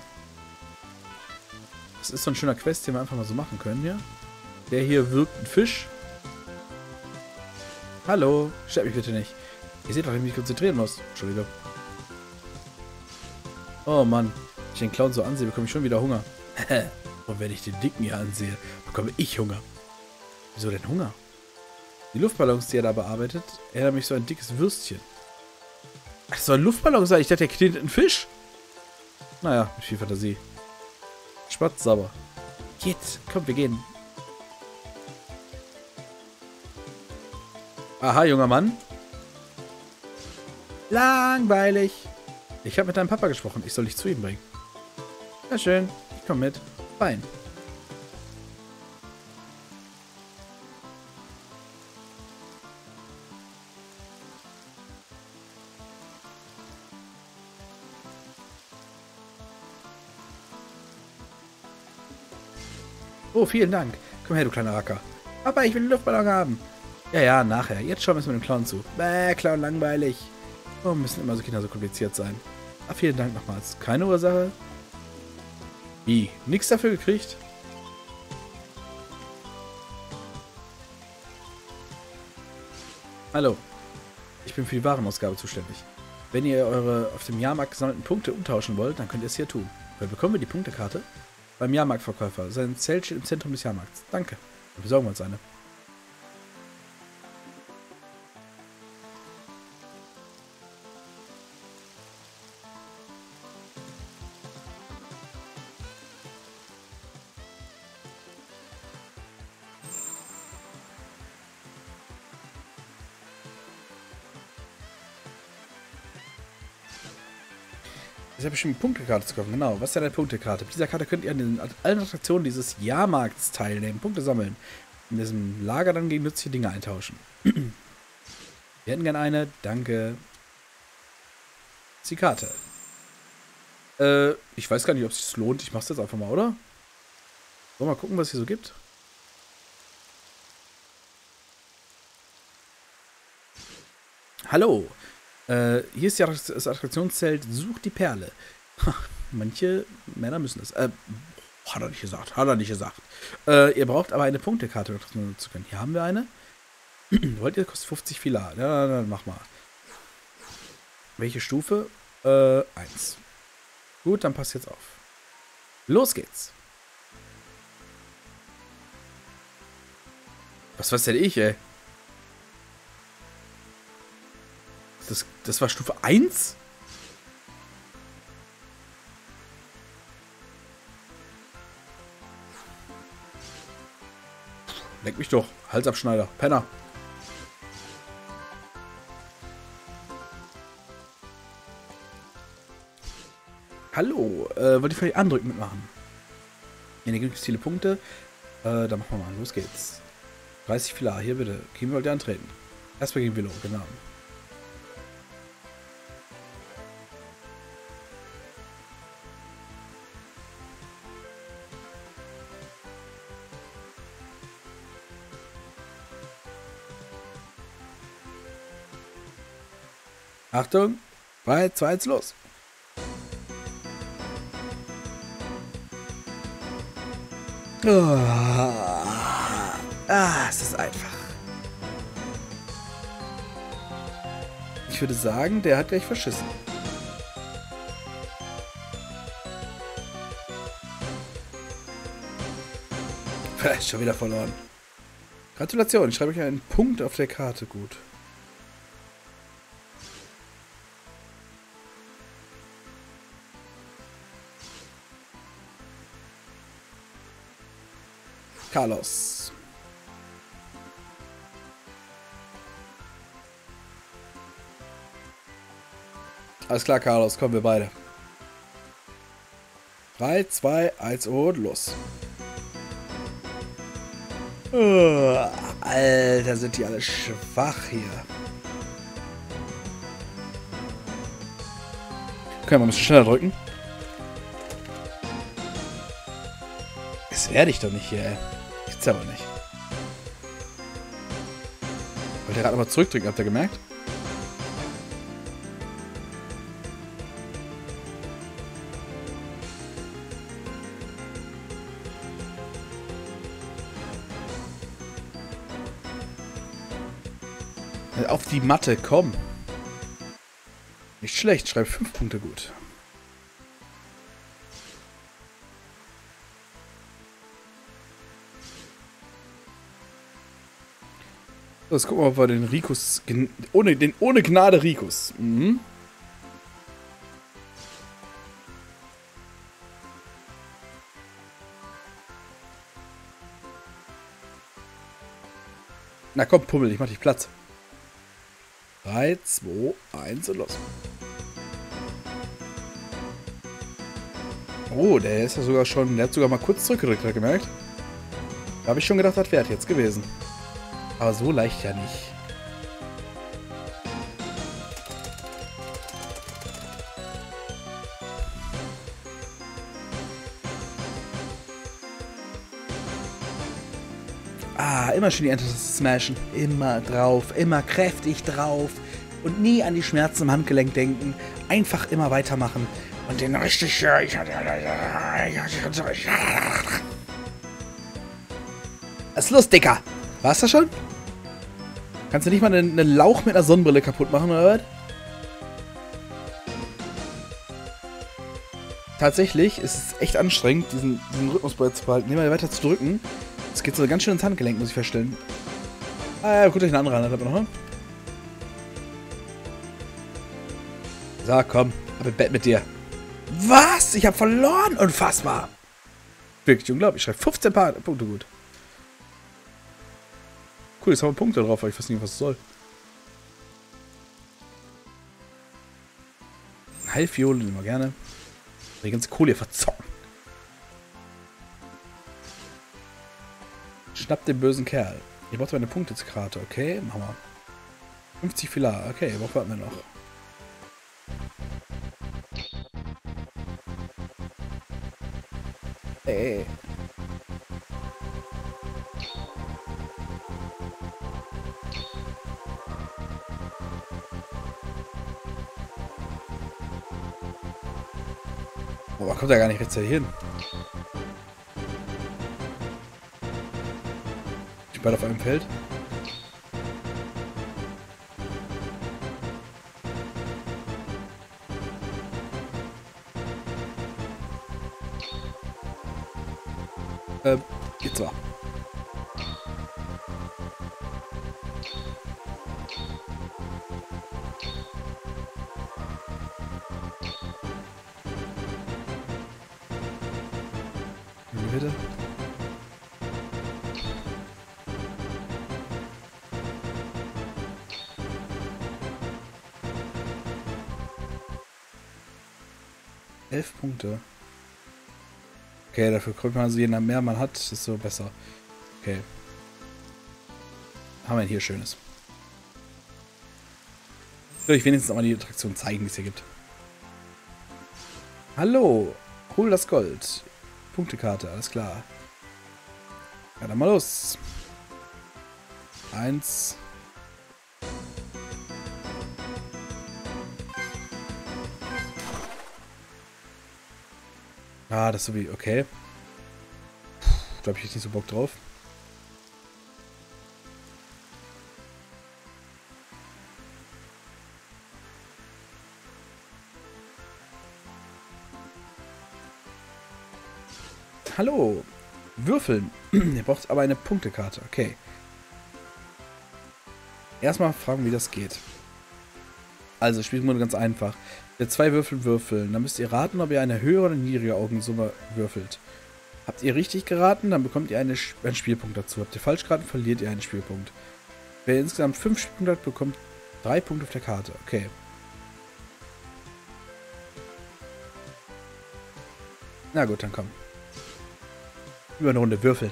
Das ist so ein schöner Quest, den wir einfach mal so machen können, ja? Der hier wirkt ein Fisch. Hallo, stört mich bitte nicht. Ihr seht doch, dass ich mich konzentrieren muss. Entschuldigung. Oh Mann. ich den Clown so ansehe, bekomme ich schon wieder Hunger. Und wenn ich den Dicken hier ansehe, bekomme ich Hunger. Wieso denn Hunger? Die Luftballons, die er da bearbeitet, erinnern mich so an ein dickes Würstchen. Ach, das soll ein Luftballon sein. Ich dachte, der knetet ein Fisch. Naja, mit viel Fantasie. Spatz sauber. Geht, komm, wir gehen. Aha, junger Mann. Langweilig. Ich habe mit deinem Papa gesprochen. Ich soll dich zu ihm bringen. Na schön. Ich komm mit. Fein. Oh, vielen Dank. Komm her, du kleiner Racker. Papa, ich will einen Luftballon haben. Ja, ja, nachher. Jetzt schauen wir uns mit dem Clown zu. Bäh, Clown, langweilig. Warum müssen immer so Kinder so kompliziert sein? Ah, vielen Dank nochmals. Keine Ursache? Wie? Nix dafür gekriegt? Hallo. Ich bin für die Warenausgabe zuständig. Wenn ihr eure auf dem Jahrmarkt gesammelten Punkte umtauschen wollt, dann könnt ihr es hier tun. Dann bekommen wir die Punktekarte? Beim Jahrmarktverkäufer. Sein Zelt steht im Zentrum des Jahrmarkts. Danke. Dann besorgen wir uns eine. Ich habe bestimmt eine Punktekarte zu kaufen. Genau. Was ist denn eine Punktekarte? Mit dieser Karte könnt ihr an allen Attraktionen dieses Jahrmarkts teilnehmen. Punkte sammeln. In diesem Lager dann gegen nützliche Dinge eintauschen. Wir hätten gerne eine. Danke. Das ist die Karte. Ich weiß gar nicht, ob es sich lohnt. Ich mach's jetzt einfach mal, oder? Wollen wir mal gucken, was es hier so gibt? Hallo. Hier ist das Attraktionszelt Such die Perle. Manche Männer müssen das. Hat er nicht gesagt. Hat er nicht gesagt. Ihr braucht aber eine Punktekarte, um das nutzen zu können. Hier haben wir eine. Wollt ihr? Kostet 50 Filar. Ja, dann mach mal. Welche Stufe? 1. Gut, dann passt jetzt auf. Los geht's. Was weiß denn ich, ey? Das war Stufe 1? Leck mich doch. Halsabschneider. Penner. Hallo. Wollt ihr vielleicht andrücken mitmachen? Ja, gibt es viele Punkte. Dann machen wir mal. Los geht's. 30 Filar. Hier bitte. Gegen wollt ihr antreten? Erstmal gegen Willow. Genau. Achtung, 3, 2, 1, los. Es ist einfach. Ich würde sagen, der hat gleich verschissen. Schon wieder verloren. Gratulation, ich schreibe euch einen Punkt auf der Karte. Gut. Carlos. Alles klar, Carlos, kommen wir beide. 3, 2, 1 und los. Alter, sind die alle schwach hier. Können wir mal ein bisschen schneller drücken? Das werde ich doch nicht hier, ey. Gibt's aber nicht. Wollte gerade mal zurückdrücken, habt ihr gemerkt? Auf die Matte, komm. Nicht schlecht, schreib 5 Punkte gut. So, jetzt gucken wir, ob wir den Rikus... Ohne Gnade Rikus. Mhm. Na komm, Pummel, ich mach dich Platz. 3, 2, 1 und los. Oh, der ist ja sogar schon... Der hat sogar mal kurz zurückgedrückt, hat er gemerkt? Da habe ich schon gedacht, das wäre jetzt gewesen. Aber so leicht ja nicht. Ah, immer schön die Enter-Taste smashen. Immer drauf, immer kräftig drauf. Und nie an die Schmerzen im Handgelenk denken. Einfach immer weitermachen. Und den richtig... Das ist Lust, Dicker. War's das schon? Kannst du nicht mal einen Lauch mit einer Sonnenbrille kaputt machen, oder was? Tatsächlich ist es echt anstrengend, diesen Rhythmus zu behalten, immer weiter zu drücken. Es geht so ganz schön ins Handgelenk, muss ich feststellen. Ah ja, guckt euch einen anderen an, hat er noch. So, komm, ab ins Bett mit dir. Was? Ich hab verloren? Unfassbar. Wirklich unglaublich. Ich schreibe 15 Punkte gut. Cool, jetzt haben wir Punkte drauf, aber ich weiß nicht, was es soll. Heilfiole nehmen wir gerne. Die ganze Kohle verzocken. Schnapp den bösen Kerl. Ihr braucht eine Punktekarte, okay? Machen wir. 50 Filar, okay, worauf warten wir noch? Ey. Oh, man kommt ja gar nicht rechtzeitig hin. Ich bin auf einem Feld. Geht zwar. Wie bitte? Elf Punkte. Okay, dafür kommt man, also je mehr man hat, desto besser. Okay. Was haben wir denn hier Schönes? Soll ich wenigstens auch mal die Attraktion zeigen, die es hier gibt? Hallo! Hol das Gold. Punktekarte, alles klar. Ja, dann mal los. 1. Ah, das ist so wie, okay. Da habe ich jetzt nicht so Bock drauf. Hallo. Würfeln. Ihr braucht aber eine Punktekarte. Okay. Erstmal fragen, wie das geht. Also, Spiel ist ganz einfach. Ihr 2 Würfel würfeln. Dann müsst ihr raten, ob ihr eine höhere oder niedrige Augensumme würfelt. Habt ihr richtig geraten, dann bekommt ihr einen Spielpunkt dazu. Habt ihr falsch geraten, verliert ihr einen Spielpunkt. Wer insgesamt 5 Spielpunkte hat, bekommt 3 Punkte auf der Karte. Okay. Na gut, dann komm. Über eine Runde würfeln.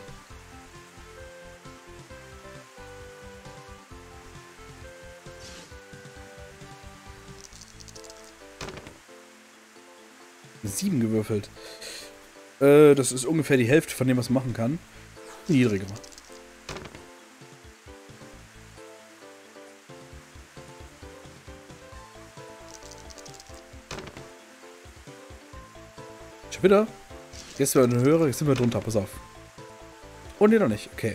Eine 7 gewürfelt. Das ist ungefähr die Hälfte von dem, was man machen kann. Niedriger. Schon wieder? Jetzt sind wir eine höhere, jetzt sind wir drunter, pass auf. Oh ne, noch nicht, okay.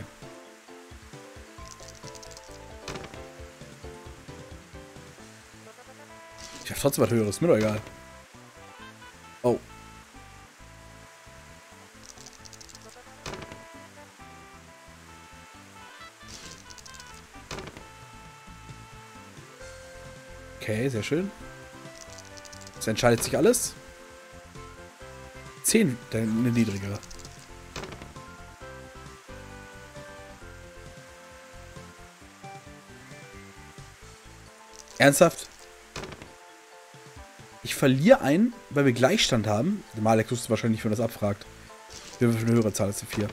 Ich hab trotzdem was höheres, mir doch egal. Oh. Okay, sehr schön. Es entscheidet sich alles. 10, eine niedrigere. Ernsthaft? Ich verliere einen, weil wir Gleichstand haben. Malek wusste wahrscheinlich nicht, wenn das abfragt. Wir würfeln eine höhere Zahl als die 4.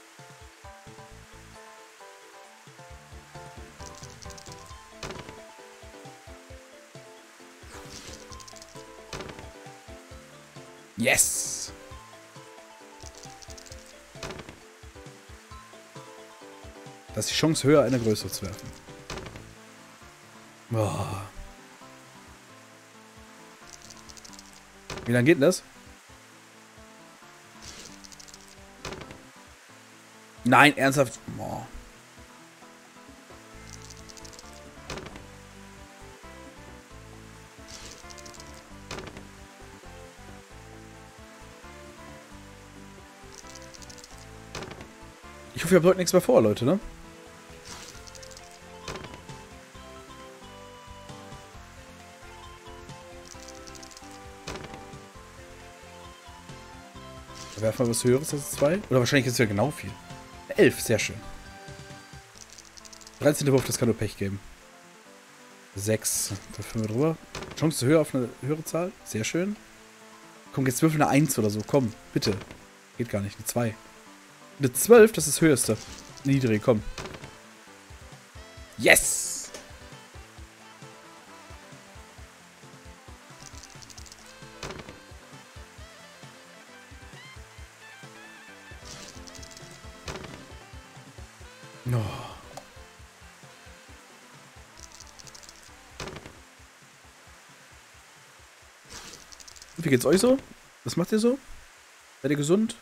Yes! Da ist die Chance höher, eine größere zu werfen. Boah. Wie lange geht denn das? Nein, ernsthaft. Boah. Ich hoffe, ihr habt heute nichts mehr vor, Leute, ne? Werfen wir was Höheres als 2? Oder wahrscheinlich ist es ja genau viel. 11, sehr schön. 13. Wurf, das kann nur Pech geben. 6. Würfeln wir drüber. Chance höher auf eine höhere Zahl. Sehr schön. Komm, jetzt würfeln eine 1 oder so. Komm, bitte. Geht gar nicht. Eine 2. Eine 12, das ist das höchste. Niedrig, komm. Yes! Oh. Wie geht's euch so? Was macht ihr so? Seid ihr gesund?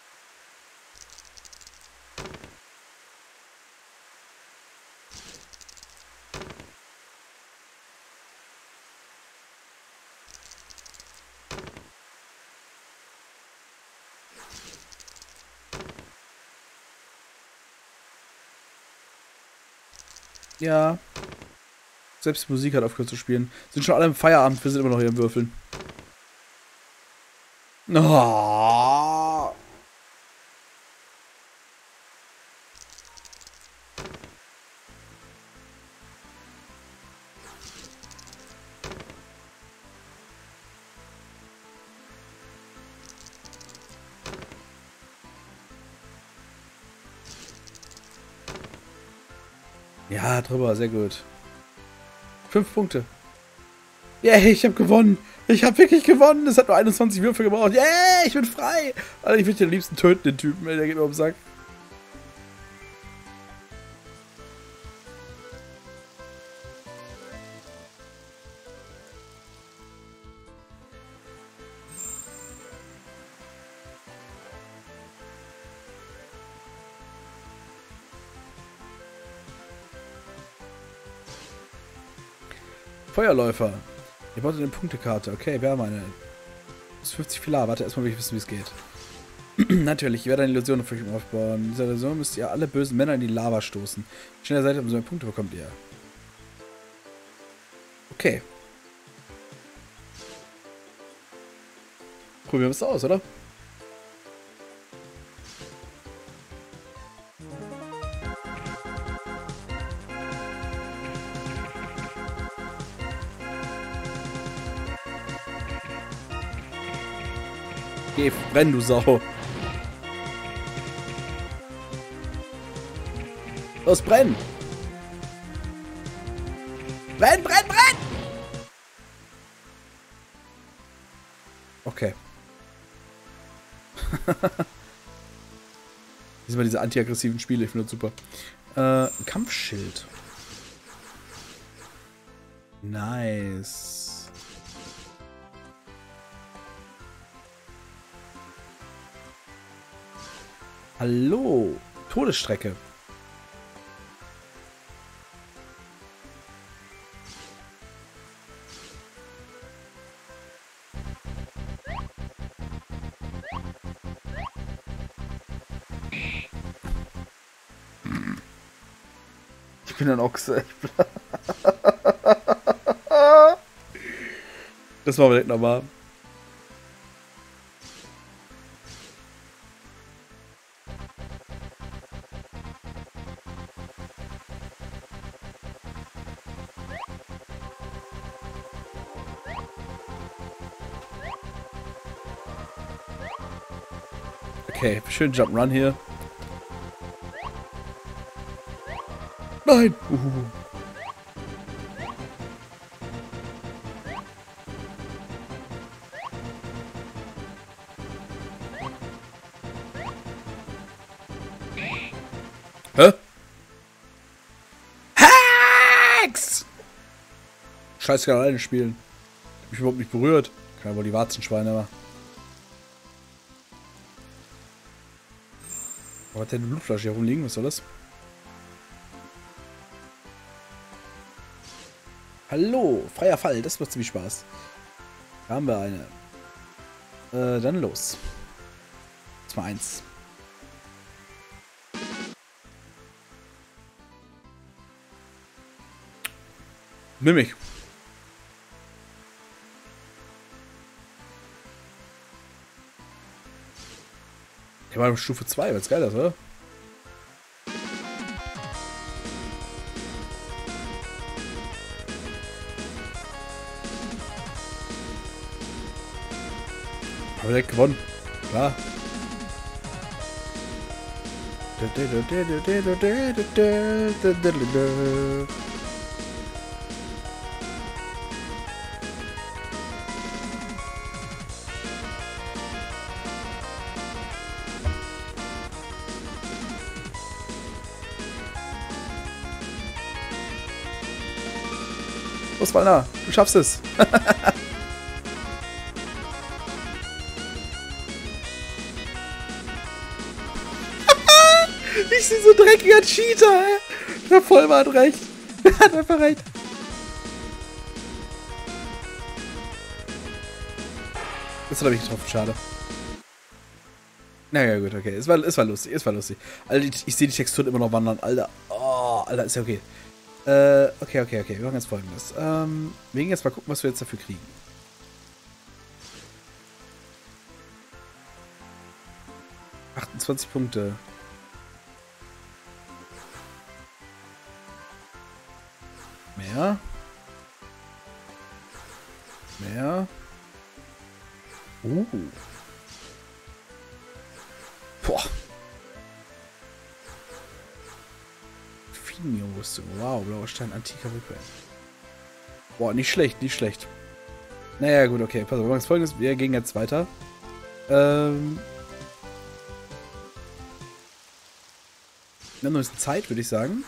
Ja. Selbst die Musik hat aufgehört zu spielen. Sind schon alle im Feierabend, wir sind immer noch hier im Würfeln. Oh. Ja, drüber, sehr gut. 5 Punkte. Yay, ich habe gewonnen. Ich habe wirklich gewonnen. Es hat nur 21 Würfe gebraucht. Yay, ich bin frei. Alter, ich würde den am liebsten töten, den Typen. Ey, der geht mir um den Sack. Feuerläufer. Ihr braucht eine Punktekarte. Okay, wir haben eine. Das ist 50 Pilar. Warte, erstmal will ich wissen, wie es geht. Natürlich, ich werde eine Illusion auf euch aufbauen. In dieser Illusion müsst ihr alle bösen Männer in die Lava stoßen. Schneller seid ihr, umso mehr Punkte bekommt ihr. Okay. Probieren wir es aus, oder? Geh, brenn, du Sau. Los, brenn! Brenn, brenn, brenn! Okay. Diesmal diese anti-aggressiven Spiele, ich finde das super. Kampfschild. Nice. Hallo. Todesstrecke. Ich bin ein Ochse. Das machen wir direkt nochmal. Okay, schön Jump'n'Run hier. Nein! Hä? Hex! Scheiße, kann alleine spielen. Hab mich überhaupt nicht berührt. Kann aber die Warzenschweine machen. Was hat denn eine Blutflasche hier rumliegen? Was soll das? Hallo, freier Fall. Das macht ziemlich Spaß. Da haben wir eine. Dann los. 2-1. Mimik. Ich war Stufe 2, weil's geil ist, oder? Haben wir direkt gewonnen. Klar. Los, Wallner, du schaffst es. Ich sehe so dreckiger Cheater, ey. Der Vollmer hat recht. Er hat einfach recht. Das habe ich getroffen, schade. Naja, gut, okay. Es war lustig, Alter, ich sehe die Texturen immer noch wandern, Alter. Oh, Alter, ist ja okay. Okay. Wir machen jetzt Folgendes. Wir gehen jetzt mal gucken, was wir jetzt dafür kriegen. ...28 Punkte. Mehr. Boah. Finio-Rüstung. Wow, blauer Stein, antiker Wippe. Boah, nicht schlecht. Naja, gut, okay. Pass auf, wir machen jetzt Folgendes. Wir gehen jetzt weiter. Wir haben noch ein bisschen Zeit, würde ich sagen.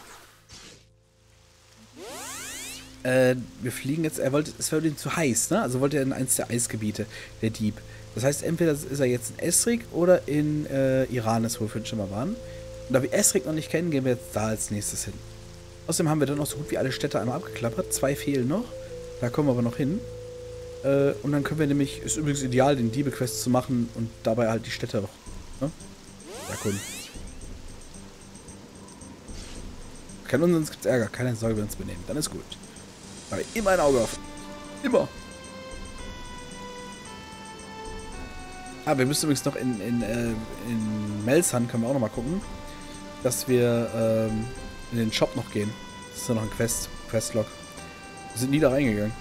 Wir fliegen jetzt, es war ihm zu heiß, ne? Also wollte er in eins der Eisgebiete, der Dieb. Das heißt, entweder ist er jetzt in Esrik oder in Iranis, wo wir schon mal waren. Und da wir Esrik noch nicht kennen, gehen wir jetzt da als nächstes hin. Außerdem haben wir dann noch so gut wie alle Städte einmal abgeklappert. 2 fehlen noch. Da kommen wir aber noch hin. Und dann können wir nämlich, ist übrigens ideal, den Diebe-Quest zu machen und dabei halt die Städte auch, ne? erkunden. Kein Unsinn, sonst gibt's Ärger. Keine Sorge, wir uns benehmen. Dann ist gut. Aber immer ein Auge auf. Immer. Ah, wir müssen übrigens noch in Melsan, können wir auch noch mal gucken, dass wir in den Shop noch gehen. Das ist ja noch ein Questlog. Wir sind nie da reingegangen.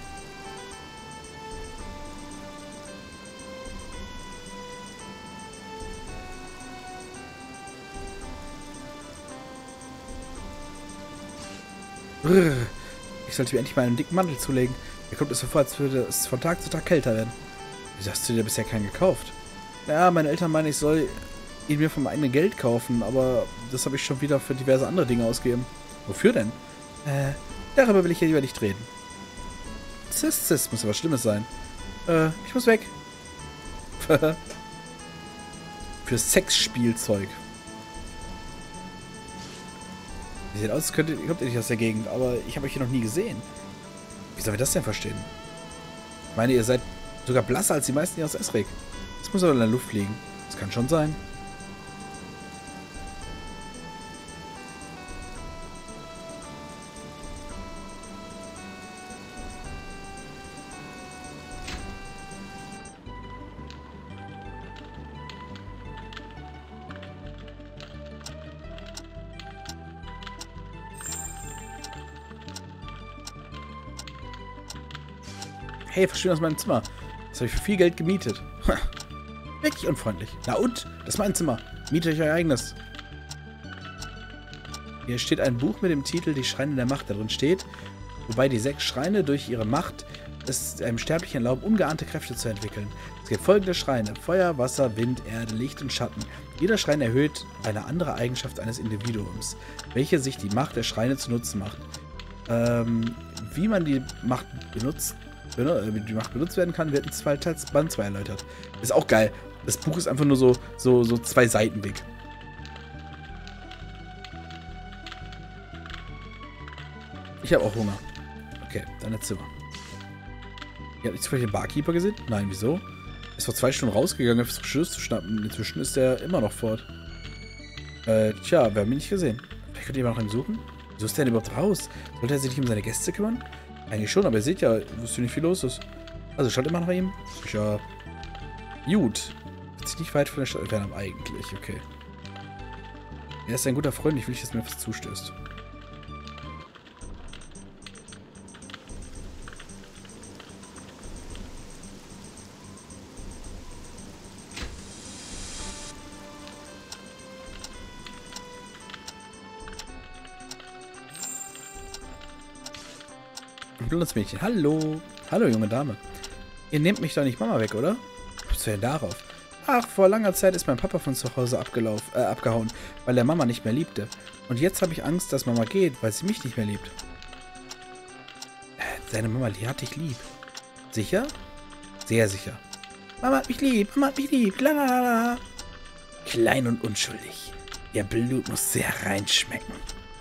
Ich sollte mir endlich mal einen dicken Mantel zulegen. Mir kommt es so vor, als würde es von Tag zu Tag kälter werden. Wieso hast du dir bisher keinen gekauft? Ja, meine Eltern meinen, ich soll ihn mir vom eigenen Geld kaufen, aber das habe ich schon wieder für diverse andere Dinge ausgegeben. Wofür denn? Darüber will ich hier lieber nicht reden. Cis, muss ja was Schlimmes sein. Ich muss weg. Für Sexspielzeug. Sieht aus, als kommt ihr nicht aus der Gegend, aber ich habe euch hier noch nie gesehen. Wie sollen wir das denn verstehen? Ich meine, ihr seid sogar blasser als die meisten hier aus Esrik. Das muss aber in der Luft fliegen. Das kann schon sein. Hey, verschwinde aus meinem Zimmer. Das habe ich für viel Geld gemietet. Wirklich unfreundlich. Na und? Das ist mein Zimmer. Mietet euch euer eigenes. Hier steht ein Buch mit dem Titel Die Schreine der Macht. Darin steht, wobei die 6 Schreine durch ihre Macht es einem Sterblichen erlauben, ungeahnte Kräfte zu entwickeln. Es gibt folgende Schreine: Feuer, Wasser, Wind, Erde, Licht und Schatten. Jeder Schrein erhöht eine andere Eigenschaft eines Individuums, welche sich die Macht der Schreine zu Nutzen macht. Wie man die Macht benutzt werden kann, wird in Band 2 erläutert. Ist auch geil. Das Buch ist einfach nur so 2 Seiten dick. Ich habe auch Hunger. Okay, dein Zimmer. Ihr habt nicht zufällig den Barkeeper gesehen? Nein, wieso? Ist vor 2 Stunden rausgegangen, um das Schlüssel zu schnappen. Inzwischen ist er immer noch fort. Tja, wir haben ihn nicht gesehen. Vielleicht könnt ihr mal nach ihm suchen? Wieso ist der denn überhaupt raus? Sollte er sich nicht um seine Gäste kümmern? Eigentlich schon, aber ihr seht ja, wusste nicht, wie viel los ist. Also schaut immer nach ihm. Sicher. Gut. Wird sich nicht weit von der Stadt entfernen, eigentlich. Okay. Er ist ein guter Freund. Ich will nicht, dass mir etwas zustößt. Blondes Mädchen. Hallo. Hallo, junge Dame. Ihr nehmt mich doch nicht Mama weg, oder? Was ist denn darauf? Ach, vor langer Zeit ist mein Papa von zu Hause abgehauen, weil er Mama nicht mehr liebte. Und jetzt habe ich Angst, dass Mama geht, weil sie mich nicht mehr liebt. Deine Mama hat dich lieb. Sicher? Sehr sicher. Mama hat mich lieb. Mama hat mich lieb. Lalalala. Klein und unschuldig. Ihr Blut muss sehr reinschmecken.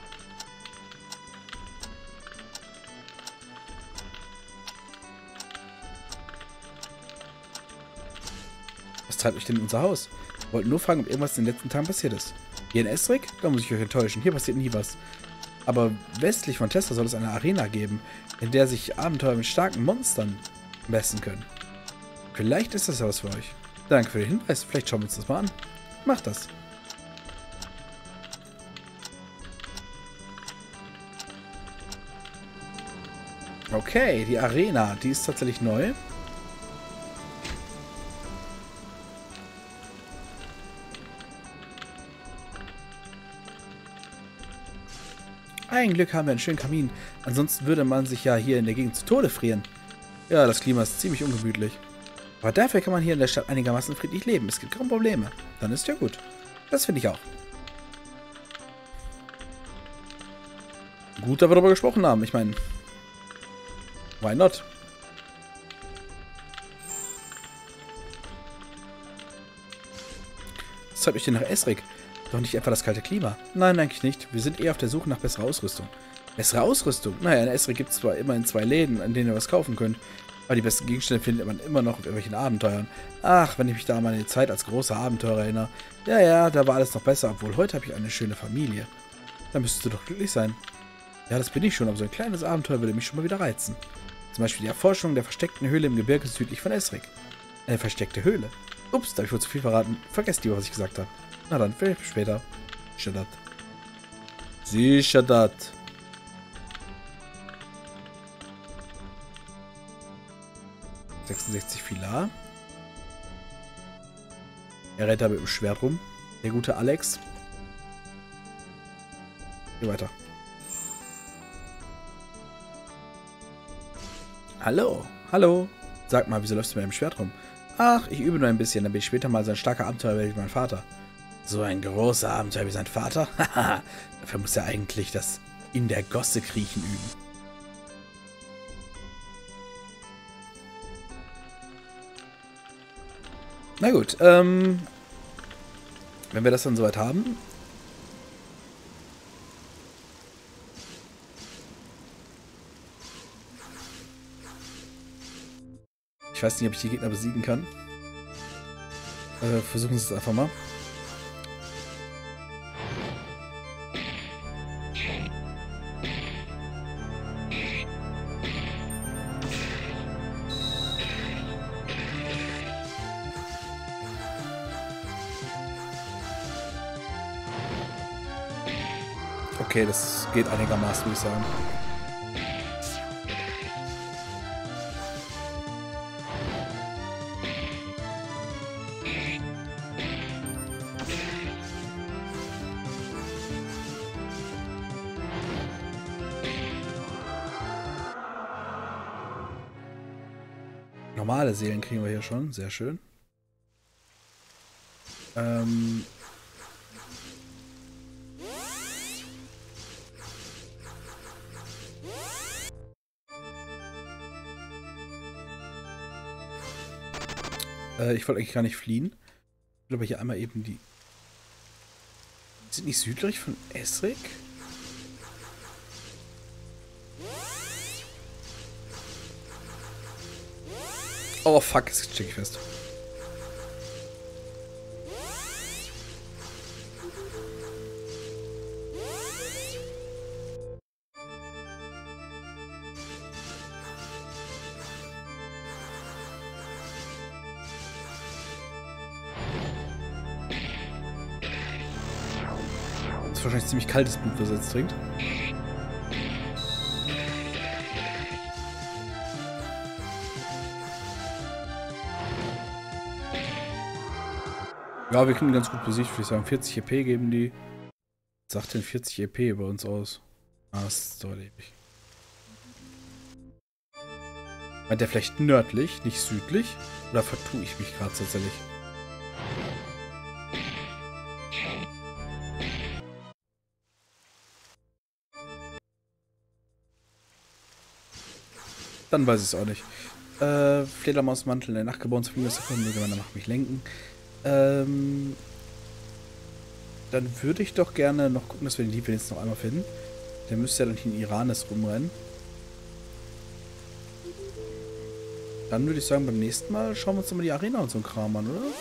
Was treibt euch denn in unser Haus? Wollten nur fragen, ob irgendwas in den letzten Tagen passiert ist. Hier in Estrik? Da muss ich euch enttäuschen. Hier passiert nie was. Aber westlich von Tessa soll es eine Arena geben, in der sich Abenteuer mit starken Monstern messen können. Vielleicht ist das ja was für euch. Danke für den Hinweis. Vielleicht schauen wir uns das mal an. Macht das. Okay, die Arena. Die ist tatsächlich neu. Ein Glück haben wir einen schönen Kamin. Ansonsten würde man sich ja hier in der Gegend zu Tode frieren. Ja, das Klima ist ziemlich ungemütlich. Aber dafür kann man hier in der Stadt einigermaßen friedlich leben. Es gibt kaum Probleme. Dann ist ja gut. Das finde ich auch. Gut, dass wir darüber gesprochen haben. Ich meine, why not? Was treibt mich denn nach Esrik? Doch nicht etwa das kalte Klima. Nein, eigentlich nicht. Wir sind eher auf der Suche nach besserer Ausrüstung. Bessere Ausrüstung? Naja, in Esrik gibt es zwar immerhin 2 Läden, an denen ihr was kaufen könnt. Aber die besten Gegenstände findet man immer noch auf irgendwelchen Abenteuern. Ach, wenn ich mich da an meine Zeit als großer Abenteurer erinnere. Ja, da war alles noch besser, obwohl heute habe ich eine schöne Familie. Da müsstest du doch glücklich sein. Ja, das bin ich schon, aber so ein kleines Abenteuer würde mich schon mal wieder reizen. Zum Beispiel die Erforschung der versteckten Höhle im Gebirge südlich von Esrik. Eine versteckte Höhle. Ups, da habe ich wohl zu viel verraten. Vergesst lieber, was ich gesagt habe. Na dann, vielleicht später. Sicher dat. Sicher dat. Filar. Er rennt da mit dem Schwert rum. Der gute Alex. Geh weiter. Hallo. Hallo. Sag mal, wieso läufst du mit dem Schwert rum? Ach, ich übe nur ein bisschen, damit ich später mal so ein starker Abenteuer werde wie mein Vater. So ein großer Abenteuer wie sein Vater? Haha, dafür muss er eigentlich das in der Gosse kriechen üben. Na gut, wenn wir das dann soweit haben. Ich weiß nicht, ob ich die Gegner besiegen kann. Versuchen Sie es einfach mal. Okay, das geht einigermaßen, würde ich sagen. Normale Seelen kriegen wir hier schon. Sehr schön. Ich wollte eigentlich gar nicht fliehen. Ich will aber hier einmal eben die... Sind nicht südlich von Esrik? Oh fuck, jetzt check ich fest. Das ist wahrscheinlich ziemlich kaltes Blut, was er jetzt trinkt. Ja, wir kriegen ganz gut besiegt, würde ich sagen. 40 EP geben die. Was sagt denn 40 EP bei uns aus? Ah, das ist doch ewig. Meint der vielleicht nördlich, nicht südlich? Oder vertue ich mich gerade tatsächlich? Dann weiß ich es auch nicht. Fledermausmantel in der Nacht geboren zu fliegen, das möge man macht mich lenken. Dann würde ich doch gerne noch gucken, dass wir den Dieb jetzt noch einmal finden. Der müsste ja dann hier in Iranis rumrennen. Dann würde ich sagen, beim nächsten Mal schauen wir uns mal die Arena und so ein Kram an, oder?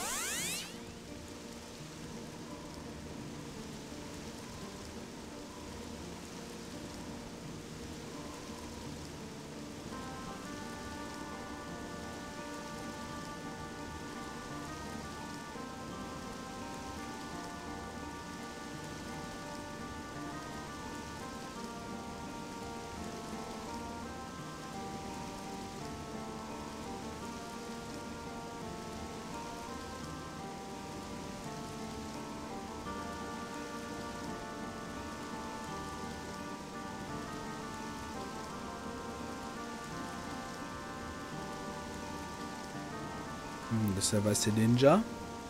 Das ist der weiße Ninja.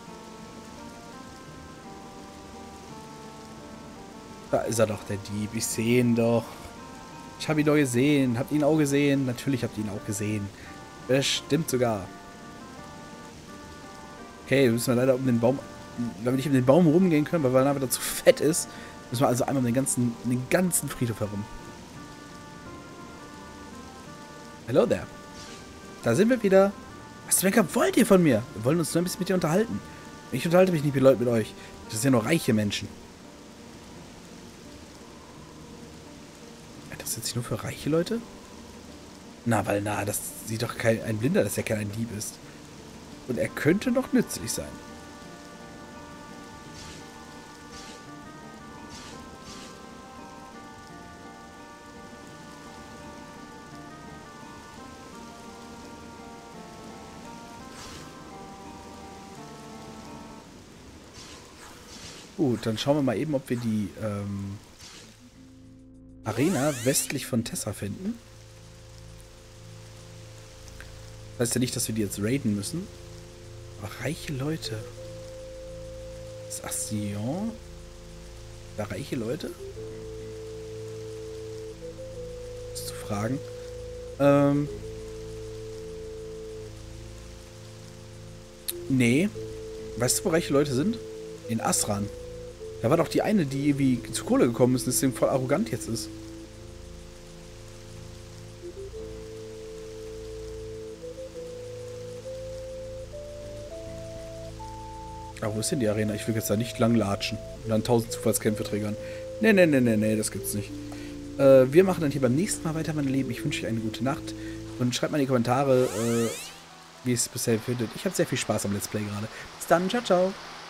Da ist er doch, der Dieb. Ich sehe ihn doch. Ich habe ihn doch gesehen. Habt ihr ihn auch gesehen? Natürlich habt ihr ihn auch gesehen. Bestimmt sogar. Okay, wir müssen leider um den Baum... Wenn wir nicht um den Baum rumgehen können, weil er wieder zu fett ist, müssen wir also einmal um den ganzen Friedhof herum. Hello there. Da sind wir wieder. Was zum Henker wollt ihr von mir? Wir wollen uns nur ein bisschen mit dir unterhalten. Ich unterhalte mich nicht mit Leuten mit euch. Das sind ja nur reiche Menschen. Das ist jetzt nur für reiche Leute? Na, weil das sieht doch ein Blinder, dass er kein Dieb ist. Und er könnte noch nützlich sein. Gut, dann schauen wir mal eben, ob wir die Arena westlich von Tessa finden. Das heißt ja nicht, dass wir die jetzt raiden müssen. Aber reiche Leute. Das Astion? Da reiche Leute? Ist zu fragen. Nee. Weißt du, wo reiche Leute sind? In Asran. Da war doch die eine, die irgendwie zu Kohle gekommen ist und deswegen voll arrogant jetzt ist. Aber wo ist denn die Arena? Ich will jetzt da nicht lang latschen und dann 1000 Zufallskämpfe triggern. Nee, das gibt's nicht. Wir machen dann hier beim nächsten Mal weiter, meine Lieben. Ich wünsche euch eine gute Nacht und schreibt mal in die Kommentare, wie ihr es bisher findet. Ich habe sehr viel Spaß am Let's Play gerade. Bis dann, ciao, ciao.